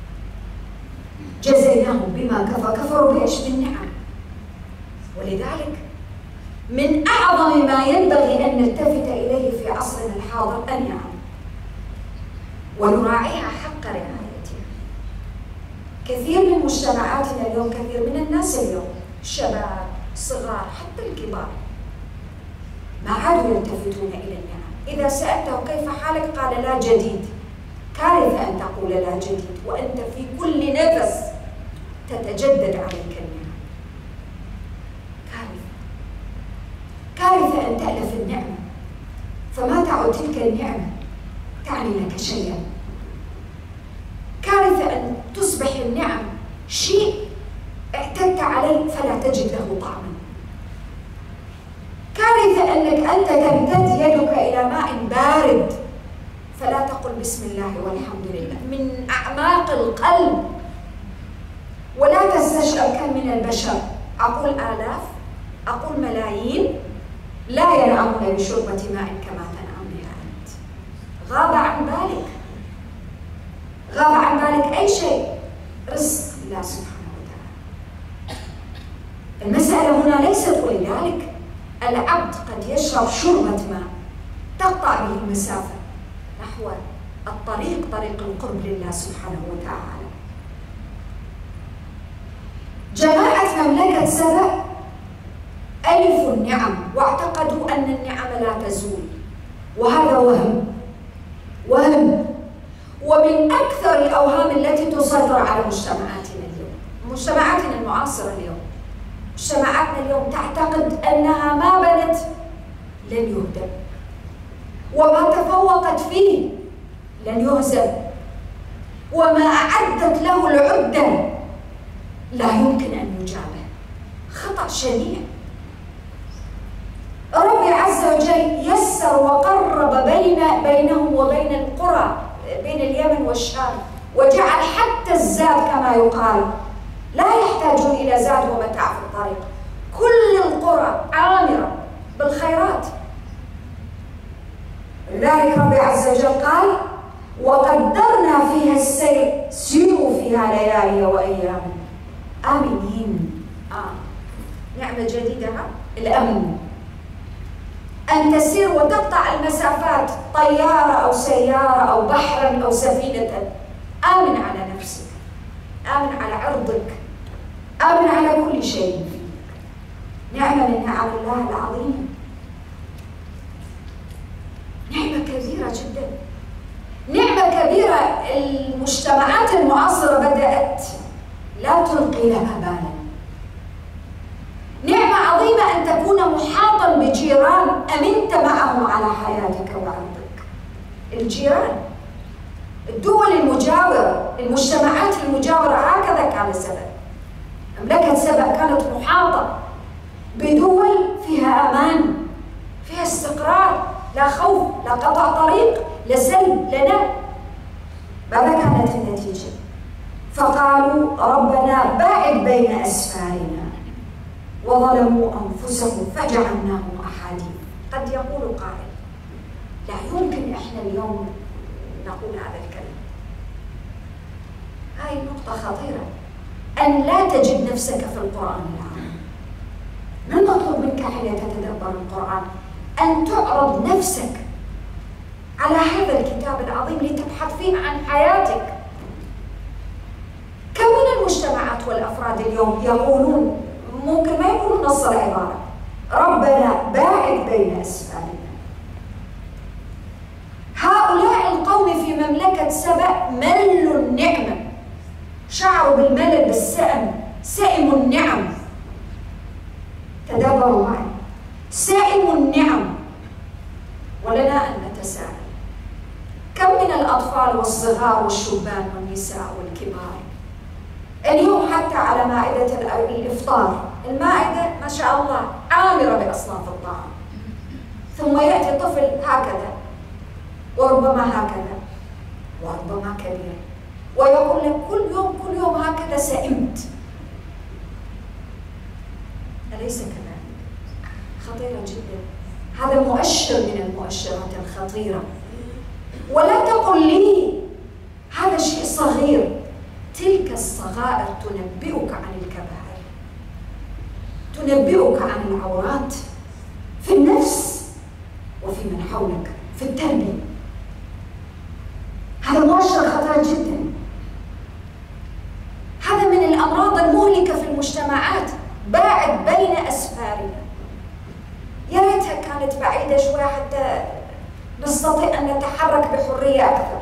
جزيناهم بما كفروا، كفروا بإيش؟ بالنعم. ولذلك من أعظم ما ينبغي أن نلتفت إليه في عصرنا الحاضر النعم ونراعيها حق رعايتها. كثير من مجتمعاتنا اليوم، كثير من الناس اليوم، الشباب، الصغار، حتى الكبار، ما عادوا يلتفتون إلى النعم. إذا سألته كيف حالك قال لا جديد. كارثة أن تقول لا جديد وأنت في كل نفس تتجدد عليك النعم. كارثة. كارثة أن تألف النعمة فما تعد تلك النعمة تعني لك شيئا. كارثة أن تصبح النعم شيء اعتدت عليه فلا تجد له طعما. كارثة أنك أنت تمتد يدك إلى ماء بارد فلا تقل بسم الله والحمد لله من أعماق القلب، ولا تستشعر كم من البشر، أقول آلاف، أقول ملايين، لا ينعمون بشربة ماء كما تنعم بها أنت. غاب عن بالك، غاب عن بالك أي شيء، رزق الله سبحانه وتعالى. المسألة هنا ليست ولذلك العبد قد يشرب شربة ماء تقطع به المسافة نحو الطريق، طريق القرب لله سبحانه وتعالى. جماعة مملكة سبأ ألفوا النعم واعتقدوا أن النعم لا تزول، وهذا وهم وهم ومن أكثر الأوهام التي تسيطر على مجتمعاتنا اليوم، مجتمعاتنا المعاصرة اليوم. مجتمعاتنا اليوم تعتقد أنها ما بنت لن يهدم، وما تفوقت فيه لن يهزم، وما أعدت له العدة لا يمكن أن يجابه. خطأ شنيع. ربي عز وجل يسر وقرب بين بينهم وبين القرى، بين اليمن والشام، وجعل حتى الزاد كما يقال لا يحتاجون إلى زاد ومتاع في الطريق. كل القرى عامرة بالخيرات. لذلك ربي عز وجل قال وقدرنا فيها السير سيروا فيها ليالي وأياما آمنين. آه. نعمة جديدة، الأمن، أن تسير وتقطع المسافات، طيارة أو سيارة أو بحرا أو سفينة. آمن على نفسك، آمن على عرضك، آمن على كل شيء فيك. نعمة من نعم الله العظيمة، نعمة كبيرة جدا، نعمة كبيرة. المجتمعات المعاصرة بدأت لا تلقي لها بالا. نعمة عظيمة أن تكون محاطا بجيران أمنت معهم على حياتك وعرضك. الجيران، الدول المجاورة، المجتمعات المجاورة، هكذا كان سبأ. مملكة سبأ كانت محاطة بدول فيها أمان، فيها استقرار، لا خوف، لا قطع طريق، لا سلب، لا نهب. ماذا كانت النتيجة؟ فقالوا ربنا باعد بين أسفارنا وظلموا أنفسهم فجعلناهم أحاديث. قد يقول قائل لا يمكن إحنا اليوم نقول هذا الكلام. هاي النقطة خطيرة، أن لا تجد نفسك في القرآن العظيم. من مطلوب منك حين تتدبر القرآن أن تعرض نفسك على هذا الكتاب العظيم لتبحث فيه عن حياتك. كم من المجتمعات والأفراد اليوم يقولون، ممكن ما يقولون نص العبارة، ربنا باعد بين أسفارنا. هؤلاء القوم في مملكة سبأ ملوا النعمة، شعروا بالملل، بالسأم، سئموا النعم. تدبروا معي، سئموا النعم. ولنا أن نتساءل كم من الأطفال والصغار والشبان والنساء والكبار اليوم حتى على مائدة الإفطار، المائدة ما شاء الله عامرة بأصناف الطعام، ثم يأتي طفل هكذا وربما هكذا وربما كبير ويقول لك كل يوم كل يوم هكذا سئمت. أليس كذلك؟ خطيرة جدا. مؤشر من المؤشرات الخطيرة. ولا تقل لي هذا شيء صغير، تلك الصغائر تنبئك عن الكبائر، تنبئك عن العورات في النفس وفي من حولك في التربية. هذا مؤشر خطير جدا. هذا من الأمراض المهلكة في المجتمعات. باعد بين أسفارنا. يا ريتها كانت بعيدة شوي حتى نستطيع أن نتحرك بحرية أكثر.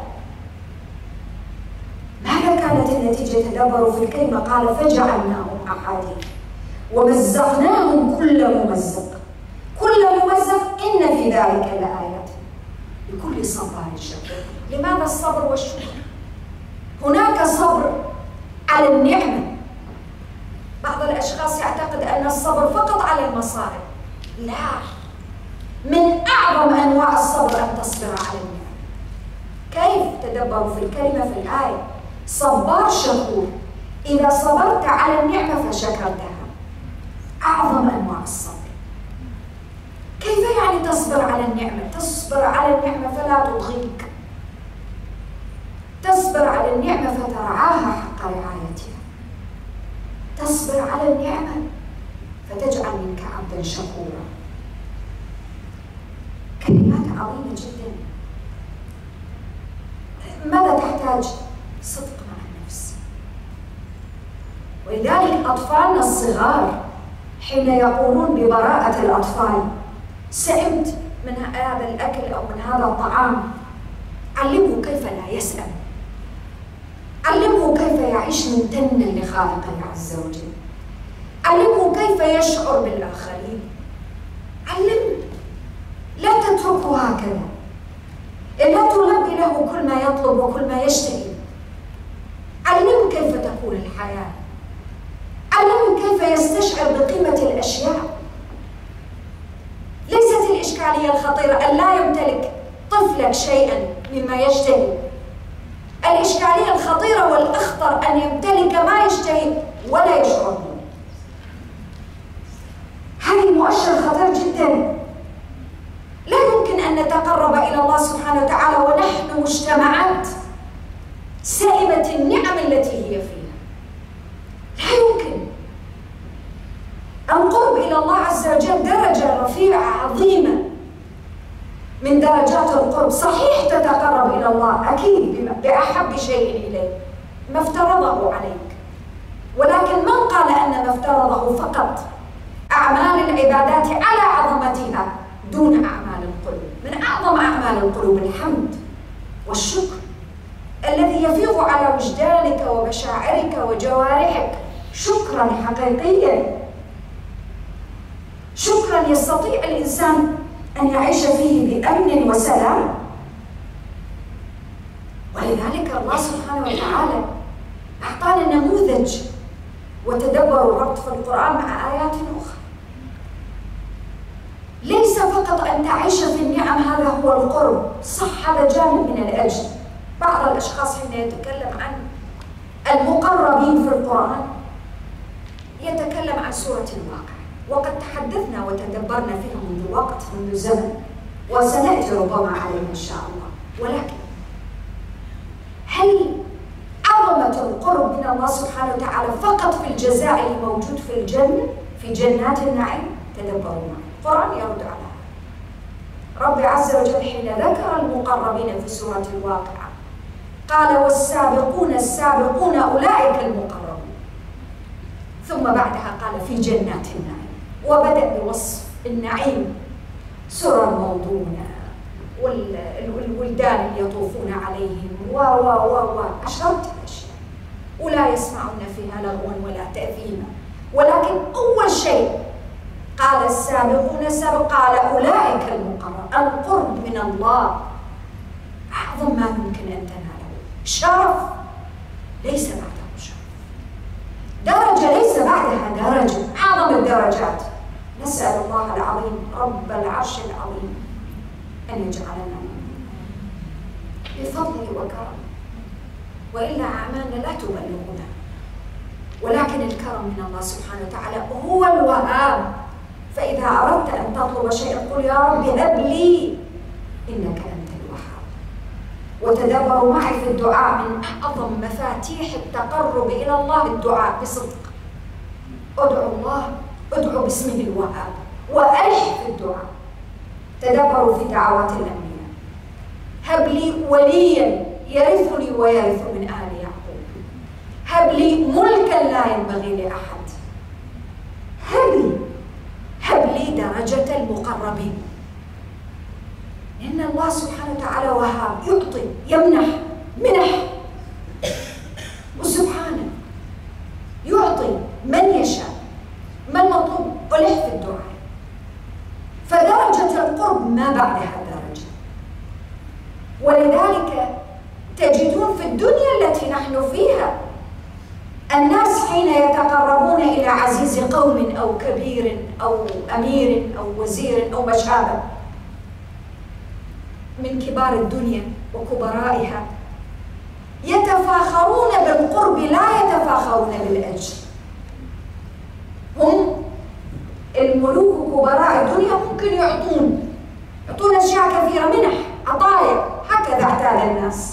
ماذا كانت النتيجة؟ تدبروا في الكلمة، قال فجعلناهم أحاديث ومزقناهم كل ممزق. كل ممزق إن في ذلك لآيات لكل صبار شكور. لماذا الصبر والشكر؟ هناك صبر على النعمة. بعض الأشخاص يعتقد أن الصبر فقط على المصائب. لا، من أعظم أنواع الصبر أن تصبر على النعمة. كيف؟ تدبروا في الكلمة في الآية، صبار شكور. إذا صبرت على النعمة فشكرتها. أعظم أنواع الصبر. كيف يعني تصبر على النعمة؟ تصبر على النعمة فلا تضغيك. تصبر على النعمة فترعاها حق رعايتها. تصبر على النعمة فتجعل منك عبدا شكورا. كلمات عظيمة جدا. ماذا تحتاج؟ صدق مع النفس. ولذلك أطفالنا الصغار حين يقولون ببراءة الأطفال سئمت من هذا الأكل أو من هذا الطعام، علمه كيف لا يسأم. علمه كيف يعيش ممتنا لخالقه عز وجل. علمه كيف يشعر بالآخرين. علمه، لا تتركه هكذا. لا تلبي له كل ما يطلب وكل ما يشتهي. علمه كيف تكون الحياة. علمه كيف يستشعر بقيمة الأشياء. ليست الإشكالية الخطيرة أن لا يمتلك طفلك شيئا مما يشتهي. الإشكالية الخطيرة والأخطر أن يمتلك ما يشتهي ولا يشعر به. هذه مؤشر خطير جدا. لا يمكن أن نتقرب إلى الله سبحانه وتعالى ونحن مجتمعات سائمة النعم التي هي فيها. لا يمكن. القرب إلى الله عز وجل درجة رفيعة عظيمة من درجات القرب. صحيح تتقرب إلى الله أكيد بأحب شيء إليك، ما افترضه عليك، ولكن من قال أن ما افترضه فقط أعمال العبادات على عظمتها دون أعمال القلوب؟ من أعظم أعمال القلوب الحمد والشكر الذي يفيض على وجدانك ومشاعرك وجوارحك شكرا حقيقيا، شكرا يستطيع الإنسان أن يعيش فيه بأمن وسلام. ولذلك الله سبحانه وتعالى أعطانا نموذج. وتدبروا الربط في القرآن مع آيات أخرى. ليس فقط أن تعيش في النعم هذا هو القرب، صح هذا جانب من الأجر. بعض الأشخاص حين يتكلم عن المقربين في القرآن يتكلم عن سورة الواقع، وقد تحدثنا وتدبرنا فيها منذ وقت منذ زمن، وسنأتي ربما عليه إن شاء الله. ولكن هل عظمة القرب من الله سبحانه وتعالى فقط في الجزاء الموجود في الجنة في جنات النعيم؟ تدبروا معي، القرآن يرد على هذا. رب عز وجل حين ذكر المقربين في سورة الواقعة قال والسابقون السابقون أولئك المقربون، ثم بعدها قال في جنات النعيم، وبدأ بوصف النعيم: سرر موضونة، والولدان يطوفون عليهم، و و و و عشرة أشياء، ولا يسمعون فيها لغوا ولا تأثيما. ولكن أول شيء قال السابقون السابقون، قال أولئك المقربون. القرب من الله أعظم ما يمكن أن تناله، شرف ليس بعده شرف، درجة ليس بعدها درجة، أعظم الدرجات. نسأل الله العظيم رب العرش العظيم أن يجعلنا بفضله وكرمه، وإلا أعمالنا لا تبلغنا. ولكن الكرم من الله سبحانه وتعالى هو الوهاب، فإذا أردت أن تطلب شيئا قل يا رب هب لي إنك أنت الوهاب. وتدبروا معي في الدعاء، من أعظم مفاتيح التقرب إلى الله الدعاء بصدق. ادعوا الله، ادعوا باسمه الوهاب وألح في الدعاء. تدبروا في دعوات الأنبياء. هب لي وليا يرثني ويرث من آل يعقوب، هب لي ملكا لا ينبغي لأحد، هب لي هب لي درجة المقربين. لأن الله سبحانه وتعالى وهاب، يعطي يمنح منح، وسبحانه يعطي من يشاء. ما المطلوب؟ ألح في الدعاء. فدرجة القرب ما بعدها درجة. ولذلك تجدون في الدنيا التي نحن فيها الناس حين يتقربون إلى عزيز قوم أو كبير أو أمير أو وزير أو ما شابه من كبار الدنيا وكبرائها، يتفاخرون بالقرب لا يتفاخرون بالأجر. هم الملوك وكبراء الدنيا ممكن يعطون يعطون أشياء كثيرة، منح، عطايا، هكذا احتاج الناس.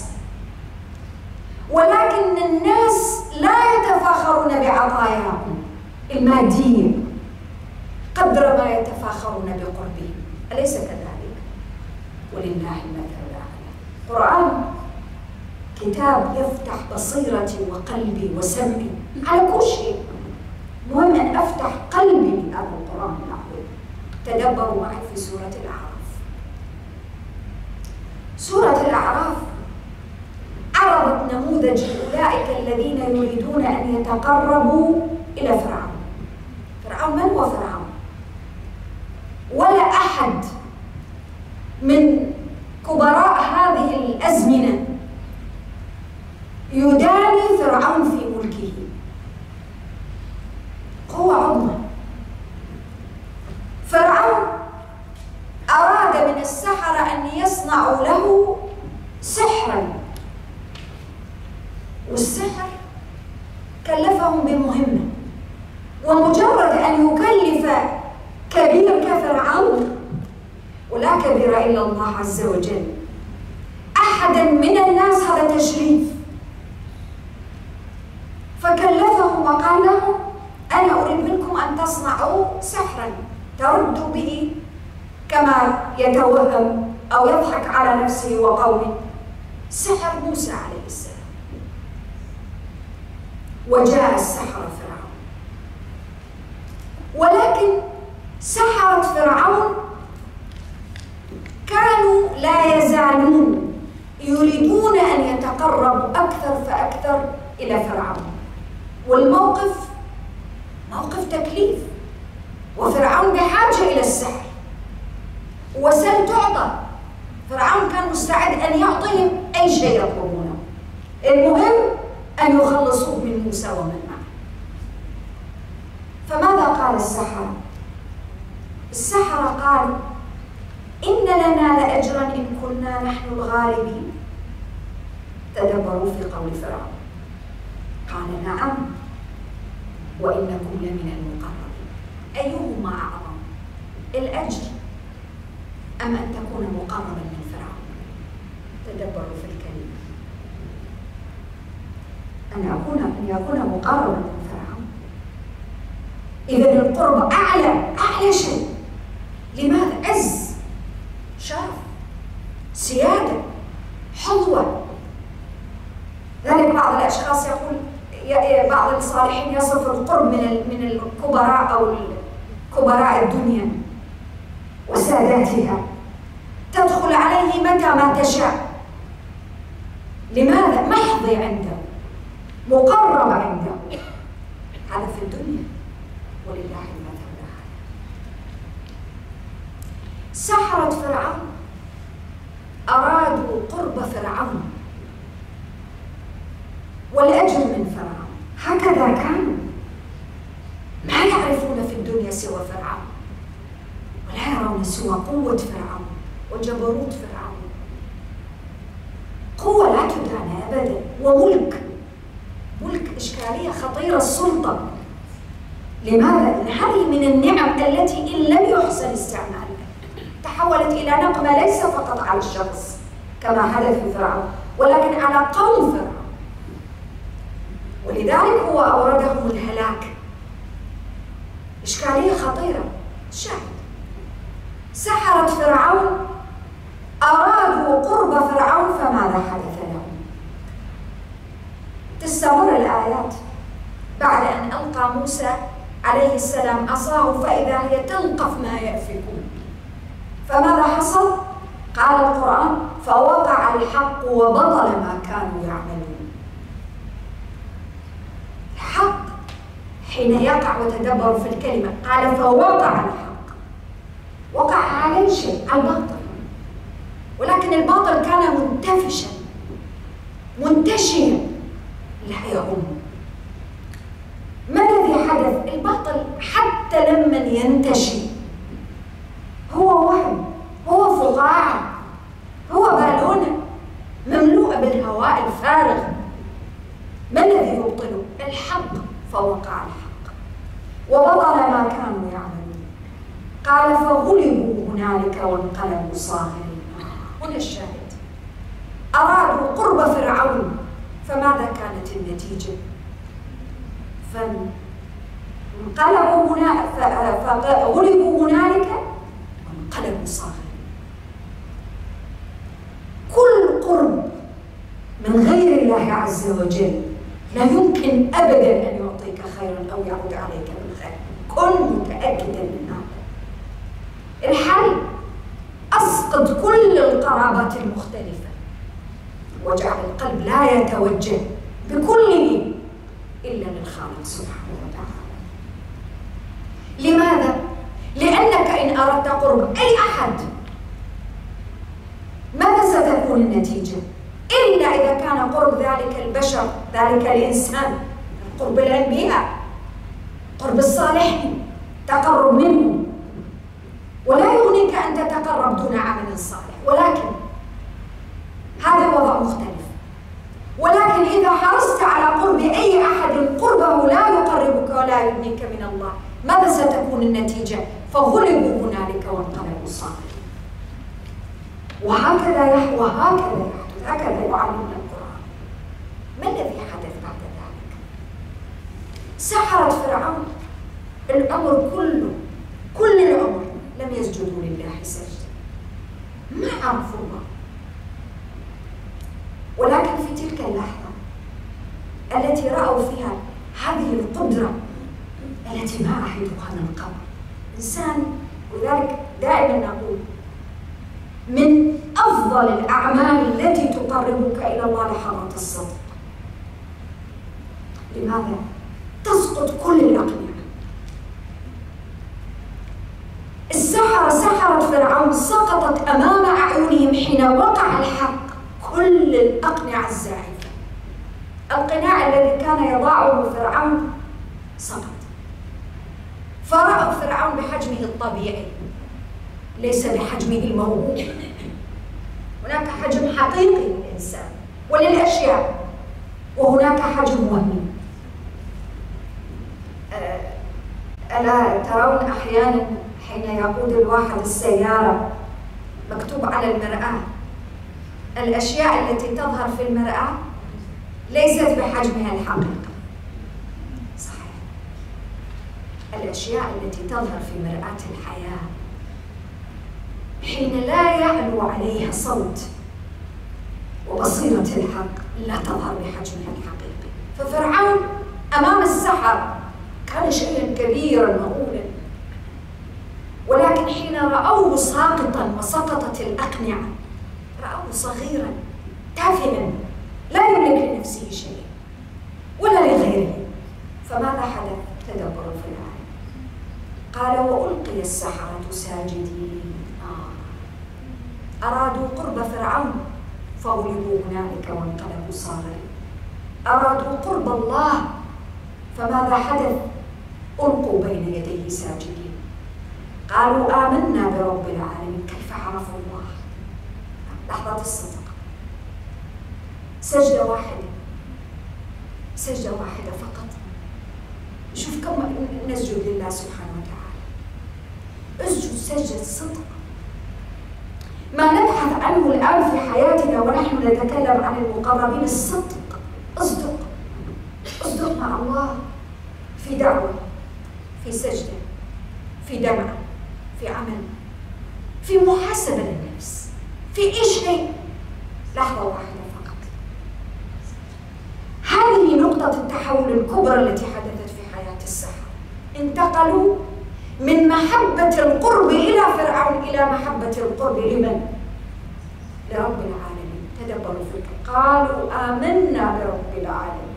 ولكن الناس لا يتفاخرون بعطاياهم المادية قدر ما يتفاخرون بقربهم، أليس كذلك؟ ولله المثل الأعلى. القرآن كتاب يفتح بصيرتي وقلبي وسمعي على كل شيء. مهم أن أفتح قلبي بهذا القرآن العظيم. تدبروا معي في سورة الأعراف. سورة الأعراف عرضت نموذج أولئك الذين يريدون أن يتقربوا إلى فرعون. فرعون من هو فرعون؟ ولا أحد من كبراء هذه الأزمنة يداني فرعون في ملكه. قوة عظمى. فرعون أراد من السحرة أن يصنعوا له سحرا، والسحر كلفهم بمهمة، ومجرد أن يكلف كبير كفرعون، ولا كبير إلا الله عز وجل، أحدا من الناس، هذا تشريف. فكلفهم وقال لهم أنا أريد منكم أن تصنعوا سحرا تردوا به كما يتوهم أو يضحك على نفسه وقومه، سحر موسى عليه السلام. وجاء السحرة فرعون، ولكن سحرة فرعون كانوا لا يزالون يريدون أن يتقربوا أكثر فأكثر إلى فرعون. والموقف موقف تكليف، وفرعون بحاجة إلى السحر، وسل تعطى. فرعون كان مستعد أن يعطيهم أي شيء يطلبونه، المهم أن يخلصوه من موسى ومن معه. فماذا قال السحرة؟ السحرة قالوا إن لنا لأجرا إن كنا نحن الغالبين. تدبروا في قول فرعون، قال نعم وإنكم لمن المقربين. أيهما أعظم، الأجر أم أن تكون مقربا من فرعون؟ تدبروا في الكلمة، أن أكون أن يكون مقربا من فرعون. إذا القرب أعلى أعلى شيء. لماذا؟ عز، شرف، سيادة، حظوة. ذلك بعض الأشخاص يقول، بعض الصالحين يصف القرب من من الكبراء أو كبراء الدنيا وساداتها، تدخل عليه متى ما تشاء. لماذا؟ محظي عنده، مقرب عنده. هذا في الدنيا، ولله المثل الأعلى. سحرة فرعون أرادوا قرب فرعون والأجر من فرعون. هكذا كانوا، ما يعرفون في الدنيا سوى فرعون، ولا يرون سوى قوة فرعون وجبروت فرعون. قوة لا تدان أبدا، وملك، ملك إشكالية خطيرة، السلطة. لماذا؟ لأن هذه من النعم التي إن لم يحسن استعمالها تحولت إلى نقمة ليس فقط على الشخص كما حدث في فرعون، ولكن على قوم فرعون، ولذلك هو أوردهم الهلاك. إشكالية خطيرة. شاهد سحرة فرعون أرادوا قرب فرعون فماذا حدث لهم؟ تستمر الآيات: بعد أن ألقى موسى عليه السلام عصاه فإذا هي تلقف ما يأفكون. فماذا حصل؟ قال القرآن: فوقع الحق وبطل ما كانوا يعملون. الحق حين يقع وتدبر في الكلمة، قال فوقع الحق. وقع على شيء، على الباطل، ولكن الباطل كان منتفشا منتشيا لا يهم. ما الذي حدث؟ الباطل حتى لما ينتشي هو وهم، هو فقاعة، هو بالونة مملوءة بالهواء الفارغ. ما الذي يبطله؟ الحق. فوقع الحق وبطل ما كانوا يعملون. قال فغلبوا هنالك وانقلبوا صاغرين. هنا الشاهد: أرادوا قرب فرعون فماذا كانت النتيجة؟ فانقلبوا هنا فغلبوا هنالك وانقلبوا صاغرين. كل قرب من غير الله عز وجل لا يمكن أبدا أن يعطيك خيرا أو يعود عليك بالخير. كن متأكدا من هذا. الحل: أسقط كل القرابات المختلفة واجعل القلب لا يتوجه بكله إلا للخالق سبحانه وتعالى. لماذا؟ لأنك إن أردت قرب أي أحد ماذا ستكون النتيجة؟ إلا إذا كان قرب ذلك البشر، ذلك الإنسان، قرب الأنبياء، قرب الصالحين، تقرب منهم. ولا يغنيك أن تتقرب دون عمل صالح، ولكن هذا وضع مختلف. ولكن إذا حرصت على قرب أي أحد قربه لا يقربك ولا يغنيك من الله، ماذا ستكون النتيجة؟ فغلبوا هنالك وانقلبوا صاغرين. وهكذا يحدث وهكذا يحدث هكذا يعلمنا القرآن. ما الذي حدث بعد ذلك؟ سحرة فرعون الأمر كله، كل الأمر لم يسجدوا لله سجدا، ما عرفوا الله. ولكن في تلك اللحظة التي رأوا فيها هذه القدرة التي ما أحدها من قبل، إنسان، وذلك دائما نقول من أفضل الأعمال التي تقربك إلى الله لحظة الصدق. لماذا؟ تسقط كل الأقنعة. السحرة سحرة فرعون سقطت أمام أعينهم حين وقع الحق كل الأقنعة الزائفة. القناع الذي كان يضعه فرعون سقط، فرأوا فرعون بحجمه الطبيعي ليس بحجمه الموهوب. هناك حجم حقيقي للإنسان وللأشياء، وهناك حجم وهمي. ألا ترون أحيانا حين يقود الواحد السيارة مكتوب على المرآة الأشياء التي تظهر في المرآة ليست بحجمها الحقيقي. صحيح، الأشياء التي تظهر في مرآة الحياة حين لا يعلو عليها صوت وبصيرة الحق لا تظهر بحجمها الحقيقي. ففرعون أمام السحر كان شيئا كبيرا مهولا، ولكن حين رأوه ساقطا وسقطت الأقنعة رأوه صغيرا تافها لا يملك لنفسه شيء ولا لغيره. فماذا حدث؟ تدبروا في الآية. قال وألقي السحرة ساجدين. آه. أرادوا قرب فرعون فغلبوا هنالك وانقلبوا صاغرين. أرادوا قرب الله فماذا حدث؟ ألقوا بين يديه ساجدين. قالوا آمنا برب العالمين. كيف عرفوا الله؟ لحظة الصدق، سجدة واحدة، سجدة واحدة فقط. شوف كم نسجد لله سبحانه وتعالى. اسجد سجدة صدق. ما نبحث عنه الآن في حياتنا ونحن نتكلم عن المقربين الصدق. اصدق، اصدق مع الله في دعوة، في سجدة، في دمعة، في عمل، في محاسبة للنفس، في أي شيء. لحظة واحدة فقط. هذه نقطة التحول الكبرى التي حدثت في حياة السحرة. انتقلوا من محبة القرب إلى فرعون إلى محبة القرب لمن؟ لرب العالمين. تدبروا فيك. قالوا آمنا برب العالمين.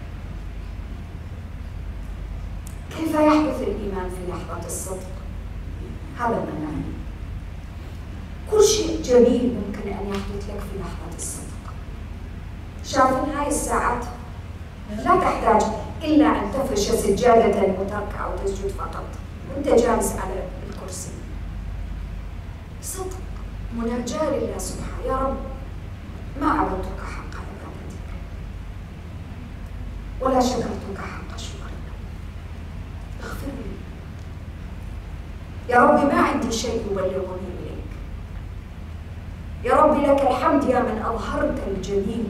كيف يحدث الإيمان في لحظة الصدق؟ هذا المعنى. كل شيء جميل ممكن أن يحدث لك في لحظة الصدق. شايفين هاي الساعات لا تحتاج إلا أن تفرش سجادة وتركع وتسجد فقط وأنت جالس على الكرسي. صدق، مناجاة لله سبحانه. يا رب ما عبدتك حق عبادتك ولا شكرتك حق شكرك، اغفر لي يا رب، ما عندي شيء يبلغني إليك. يا رب لك الحمد يا من أظهرت الجميل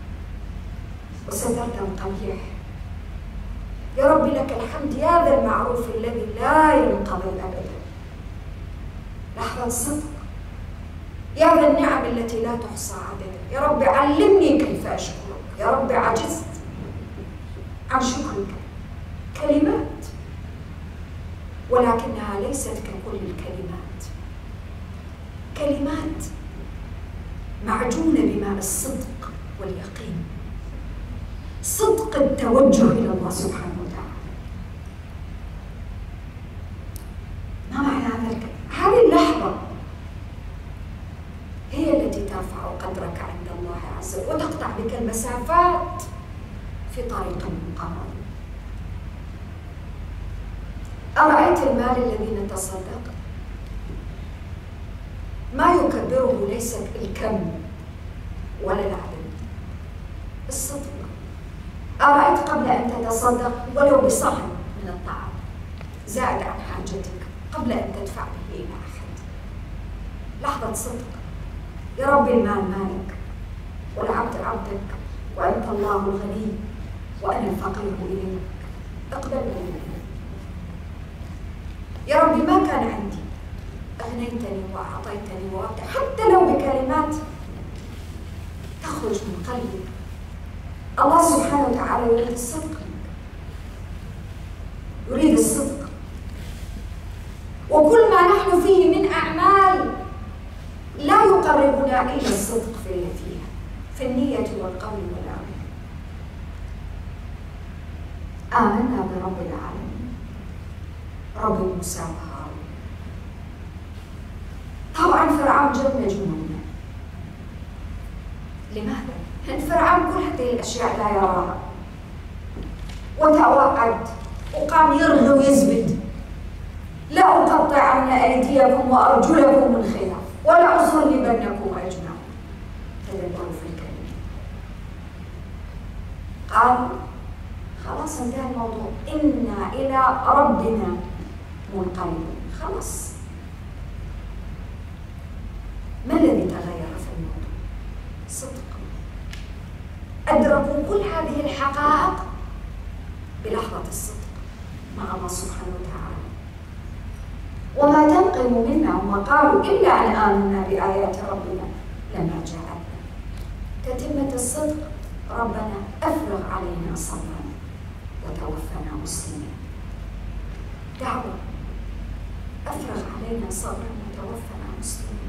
وسترت القبيح. يا رب لك الحمد يا ذا المعروف الذي لا ينقضي أبدا. لحظة صدق. يا ذا النعم التي لا تحصى عددا. يا رب علمني كيف أشكرك. يا رب عجزت عن شكرك. كلمات ولكنها ليست ككل الكلمات. كلمات معجونة بماء الصدق واليقين. صدق التوجه إلى الله سبحانه وتعالى. ما معنى ذلك؟ هذه اللحظة هي التي ترفع قدرك عند الله عز وجل وتقطع بك المسافات في طريق المقرب. أرأيت المال الذي نتصدق؟ ما يكبره ليس الكم ولا العدد، الصدق. أرأيت قبل أن تتصدق ولو بصحن من الطعام زائد عن حاجتك قبل أن تدفع به إلى أحد. لحظة صدق. يا رب المال مالك والعبد عبدك وأنت الله الغني وأنا الفقير إليك، اقبل مني. يا رب ما كان عندي أغنيتني وأعطيتني وأعطيت، حتى لو بكلمات تخرج من قلبك. الله سبحانه وتعالى يريد الصدق، يريد الصدق. وكل ما نحن فيه من أعمال لا يقربنا إلى الصدق فيها، في النية والقول والعمل. آمنا برب العالمين، رب موسى وهارون. طبعا فرعون جن جنونا. لماذا؟ لأن فرعون كل هذه الأشياء لا يراها، وتوعد وقام يرغي ويزبد. لا أقطعن أيديكم وأرجلكم من خلاف ولا أصلبنكم أجمعين. تدبروا في الكلمة. قال خلاص انتهى الموضوع، إنا إلى ربنا منقلبون. خلاص. ما الذي تغير في الموضوع؟ صدق. أدركوا كل هذه الحقائق بلحظة الصدق مع الله سبحانه وتعالى. وما تنقم منا هم قالوا إلا أن آمنا بآيات ربنا لما جاءتنا. تتمة الصدق. ربنا أفرغ علينا صبرا وتوفنا مسلمين. دعوة. أفرغ علينا صبرا وتوفنا مسلمين.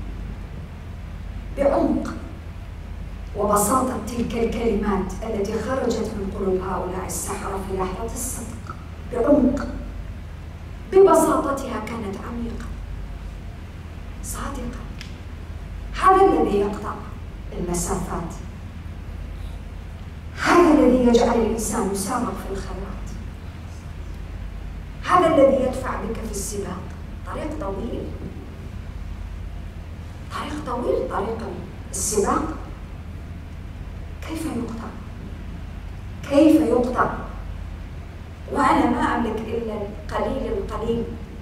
بعمق وبساطة تلك الكلمات التي خرجت من قلوب هؤلاء السحرة في لحظة الصدق، بعمق، ببساطتها كانت عميقة صادقة. هذا الذي يقطع المسافات، هذا الذي يجعل الإنسان يسابق في الخيرات، هذا الذي يدفع بك في السباق. طريق طويل، طريق طويل، طريق السباق. كيف يقطع؟ كيف يقطع؟ وأنا ما أملك إلا القليل القليل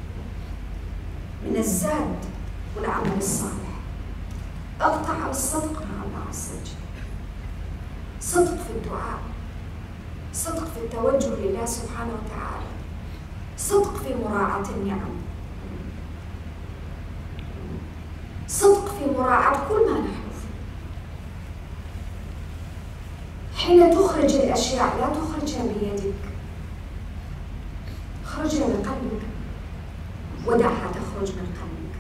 من الزاد والعمل الصالح. أقطع الصدق مع الله عز وجل، صدق في الدعاء، صدق في التوجه لله سبحانه وتعالى، صدق في مراعاة النعم، صدق في مراعاة كل ما نحن فيه. حين تخرج الأشياء لا تخرجها بيدك، خرجها بقلبك ودعها تخرج من قلبك.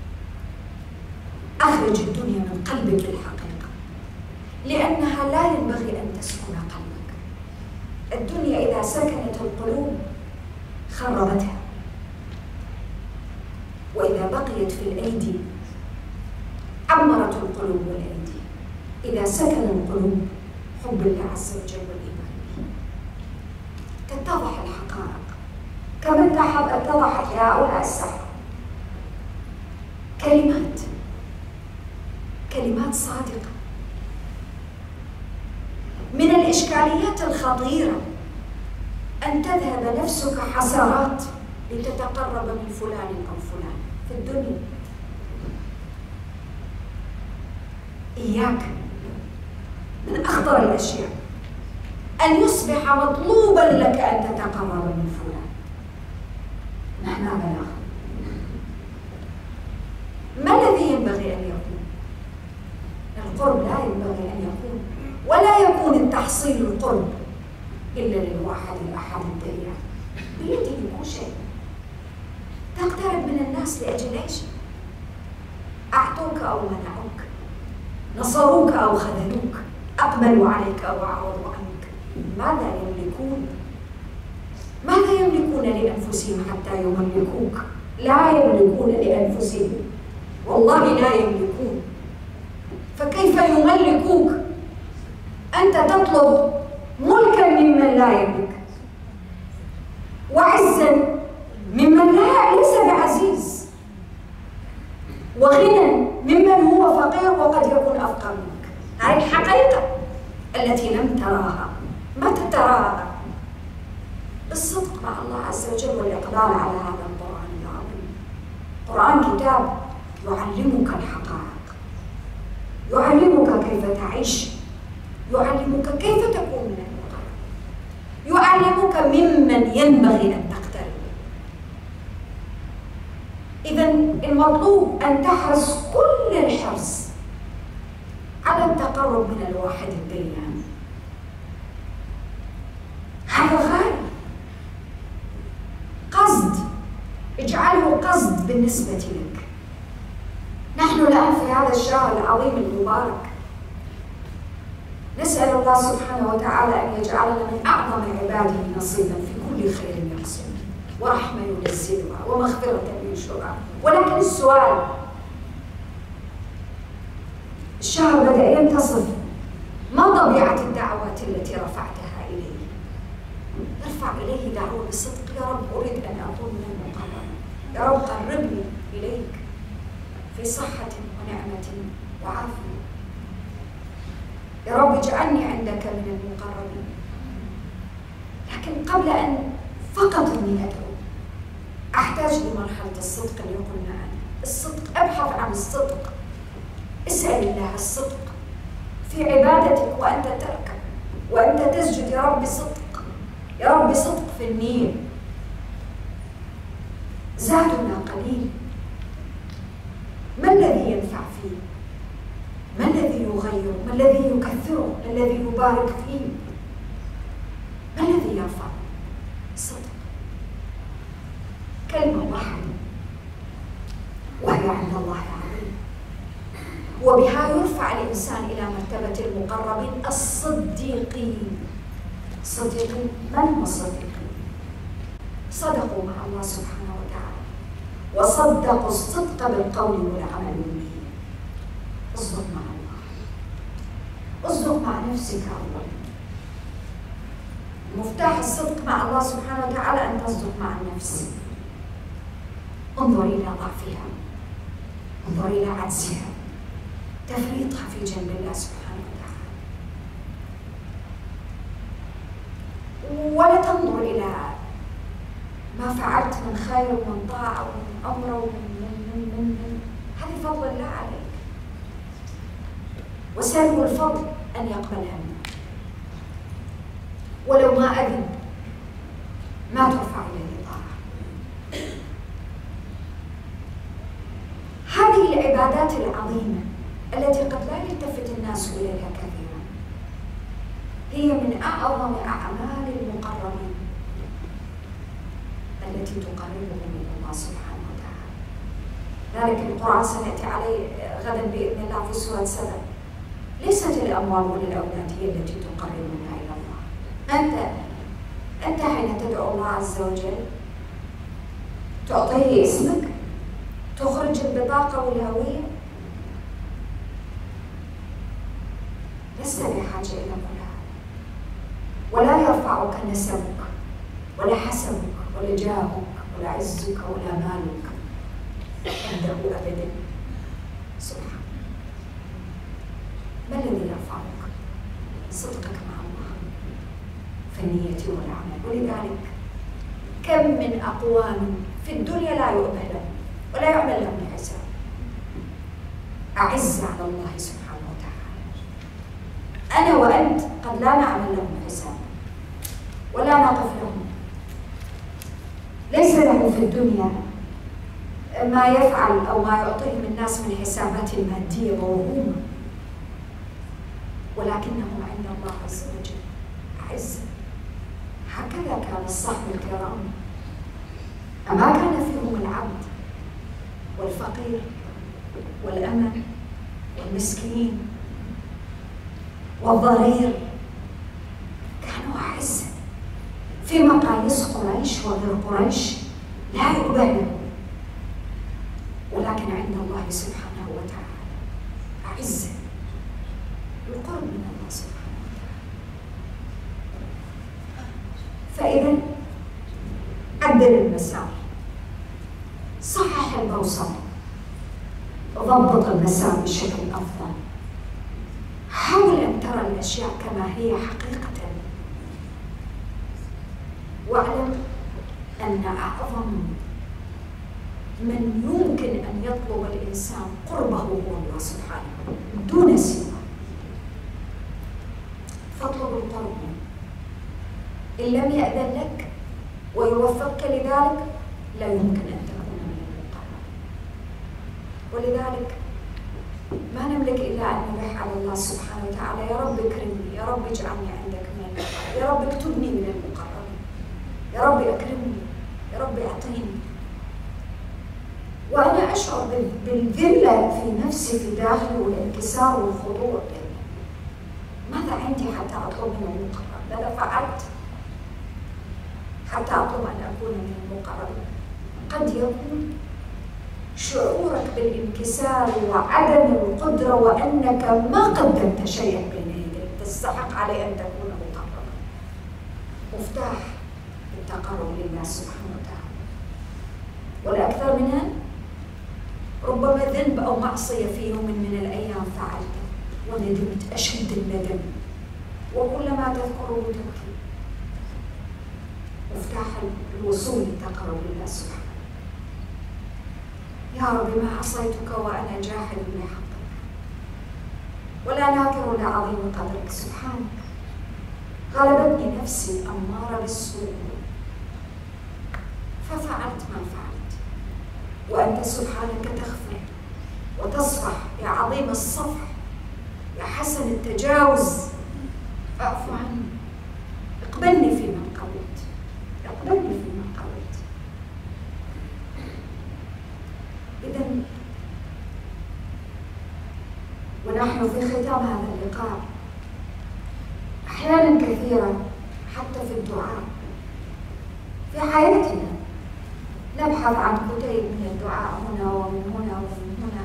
أخرج الدنيا من قلبك بالحقيقة، لأنها لا ينبغي أن تسكن قلبك. الدنيا إذا سكنت القلوب خربتها، وإذا بقيت في الأيدي عمرت القلوب والأيدي. إذا سكن القلوب حب الله عز وجل والإيمان به، تتضح الحقائق كما اتضحت لهؤلاء السحرة. كلمات كلمات صادقة. من الإشكاليات الخطيرة أن تذهب نفسك حسرات لتتقرب من فلان أو فلان في الدنيا. إياك، من أخطر الأشياء أن يصبح مطلوبا لك أن تتقرب من فلان. نحن بلاغ. ما الذي ينبغي أن يكون؟ القرب لا ينبغي أن يكون، ولا يكون التحصيل القرب إلا للواحد الأحد الديان. بيده كل شيء. تقترب من الناس لأجل إيش؟ أعطوك أو منعوك، نصروك أو خذلوك، أقبلوا عليك أو أعرضوا عنك. ماذا يملكون؟ ماذا يملكون لأنفسهم حتى يملكوك؟ لا يملكون لأنفسهم، والله لا يملكون. فكيف يملكوك؟ أنت تطلب ملكا ممن لا يملك، وعزا ممن لا ليس بعزيز، وغنى ممن هو فقير وقد يكون أفقر منك. هذه الحقيقة التي لم تراها. متى تراها؟ بالصدق مع الله عز وجل والإقبال على هذا القرآن العظيم. القرآن كتاب يعلمك الحقائق، يعلمك كيف تعيش، يعلمك كيف تكون من المقرب، يعلمك ممن ينبغي أن تقترب. إذن المطلوب أن تحرص كل الحرص على التقرب من الواحد الديان. هذا غالي، قصد، اجعله قصد بالنسبة لك. نحن الآن في هذا الشهر العظيم المبارك نسأل الله سبحانه وتعالى أن يجعلنا من أعظم عباده نصيبا في كل خير يحصل، ورحمة ينزلها، ومغفرة ينشرها. ولكن السؤال، الشهر بدأ ينتصف، ما طبيعة الدعوات التي رفعتها إليه؟ ارفع إليه دعوة بصدق: يا رب أريد أن أكون من المقربين، يا رب قربني إليك في صحة ونعمة وعافية، يا رب اجعلني عندك من المقربين. لكن قبل أن فقط أني أدعو، أحتاج لمرحلة الصدق اللي قلنا عنها. الصدق، أبحث عن الصدق، اسأل الله الصدق في عبادتك وأنت تركع وأنت تسجد. يا رب صدق، يا رب صدق في النية. زادنا قليل، ما الذي ينفع فيه؟ ما الذي يغيره؟ ما الذي يكثره؟ ما الذي يبارك فيه؟ ما الذي يرفع؟ صدق. كلمة واحدة وهي عند الله عظيم، وبها يرفع الإنسان إلى مرتبة المقربين الصديقين. صديقين، من هم الصديقين؟ صدقوا مع الله سبحانه وتعالى، وصدقوا الصدق بالقول والعمل به. اصدق مع الله، اصدق مع نفسك أولا. مفتاح الصدق مع الله سبحانه وتعالى أن تصدق مع النفس. انظر إلى ضعفها، انظر إلى عجزها، تفريطها في جنب الله سبحانه وتعالى، ولا تنظر إلى ما فعلت من خير ومن طاعة ومن عمره ومن من من من, من. هذه فضل الله عليك، وسلب الفضل أن يقبلها منك، ولو ما أذن ما ترفع إليه طاعة. هذه العبادات العظيمة التي قد لا يلتفت الناس إليها كثيرا هي من أعظم أعمال المقربين التي تقربهم من الله سبحانه وتعالى. ذلك القرآن سنأتي عليه غدا بإذن الله في سورة سبع. ليست الأموال والأولاد هي التي تقربنا إلى الله. أنت أنت حين تدعو الله عز وجل تعطيه اسمك، تخرج البطاقة والهوية، لست بحاجة إلى كل هذا، ولا يرفعك نسبك ولا حسبك ولا جاهك ولا عزك ولا مالك عنده أبدا سبحانه. ما الذي يرفعك؟ صدقك مع الله في النية والعمل. ولذلك كم من أقوام في الدنيا لا يؤبه لهم ولا يعمل لهم حساب، أعز على الله سبحانه وتعالى. أنا وأنت قد لا نعمل لهم حساب ولا نقف لهم، ليس له في الدنيا ما يفعل أو ما يعطيهم الناس من حسابات مادية موهومة، ولكنهم عند الله عز وجل أعز. هكذا كان الصحب الكرام، أما كان فيهم العبد والفقير والأمة والمسكين والضرير، كانوا أعز في مقاييس قريش وغير قريش، لا يقبلوا، ولكن عند الله سبحانه وتعالى أعز القرب من الله سبحانه وتعالى. فإذا عدل المسار، صحح الموصل، ضبط المسار بشكل أفضل، حاول أن ترى الأشياء كما هي حقيقة، واعلم أن أعظم من يمكن أن يطلب الإنسان قربه هو الله سبحانه دون سواه. فاطلب القرب، إن لم يأذن لك ويوفقك لذلك لا يمكن أن تكون من المقرب. ولذلك ما نملك إلا أن نلح على الله سبحانه وتعالى: يا رب اكرمني، يا رب اجعلني عندك من المقرب، يا رب اكتبني من المقربين، يا رب اكرمني، يا رب اعطيني. وأنا أشعر بالذلة في نفسي في داخلي والانكسار والخضوع. ماذا عندي حتى أطلب من المقرب؟ ماذا فعلت حتى أطلب أن أكون من المقرب؟ قد يكون شعورك بالانكسار وعدم القدرة وأنك ما قدمت شيئا بين يديك تستحق عليه أن تكون مقربا. مفتاح التقرب لله سبحانه وتعالى. والأكثر منها ربما ذنب أو معصية في يوم من الأيام فعلته وندمت أشد الندم، وكلما تذكره تبكي. مفتاح الوصول للتقرب لله سبحانه. يا رب ما عصيتك وأنا جاحد لحقك ولا ناكر لعظيم قدرك سبحانك. غلبتني نفسي أمارة بالسوء ففعلت ما فعلت، وأنت سبحانك تغفر وتصفح يا عظيم الصفح يا حسن التجاوز. فاعف عني، اقبلني في من قبلت، اقبلني في من قبلت. إذا ونحن في ختام هذا اللقاء أحيانا كثيرة حتى في الدعاء في حياتنا نبحث عن كتيب من الدعاء هنا ومن هنا ومن هنا.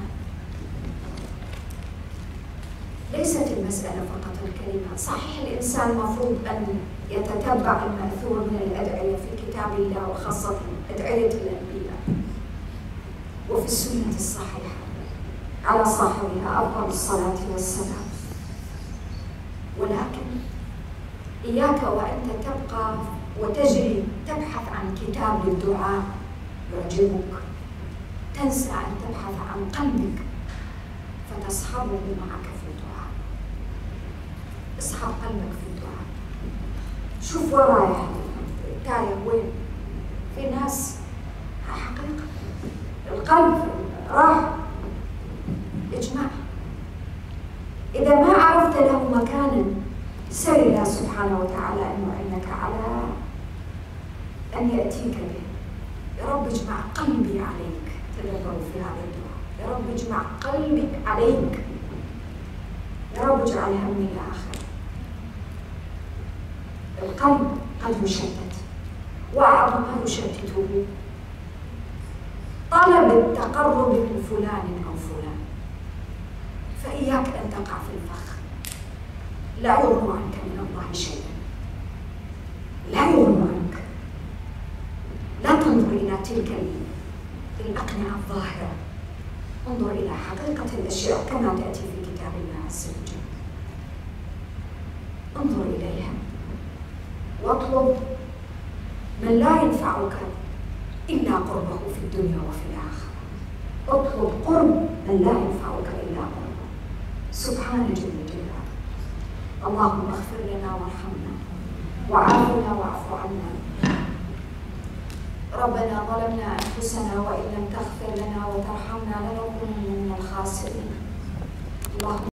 ليست المسألة فقط الكلمات. صحيح الإنسان المفروض أن يتتبع المأثور من الأدعية في كتاب الله وخاصة أدعية الأنبياء وفي السنة الصحيحة على صاحبها أفضل الصلاة والسلام، ولكن إياك وأنت تبقى وتجري تبحث عن كتاب للدعاء يعجبك، تنسى أن تبحث عن قلبك فتصحبه معك في الدعاء. اصحب قلبك في الدعاء. شوف ورايا التايه وين؟ في ناس حقيقة القلب راح. اجمع. إذا ما عرفت له مكانا سل الله سبحانه وتعالى أن يعينك على أن يأتيك به. يا رب اجمع قلبي عليك. تدبروا في هذا الدعاء. يا رب اجمع قلبي عليك. يا رب اجعل همي الآخر. القلب قد يشتت، وأعظم ما يشتته طلب التقرب من فلان أو فلان، فإياك أن تقع في الفخ. لا يغنو عنك من الله شيئا، لا يغنو عنك. لا تنظر إلى تلك الأقنعة الظاهرة، انظر إلى حقيقة الأشياء كما تأتي في كتاب الله عز وجل. انظر إليها واطلب من لا ينفعك إلا قربه في الدنيا وفي الآخرة. اطلب قرب من لا ينفعك إلا قربه. سبحان جل جلاله. اللهم اغفر لنا وارحمنا وعافنا واعف عنا. ربنا ظلمنا أنفسنا وإن لم تغفر لنا وترحمنا لنكونن من الخاسرين. اللهم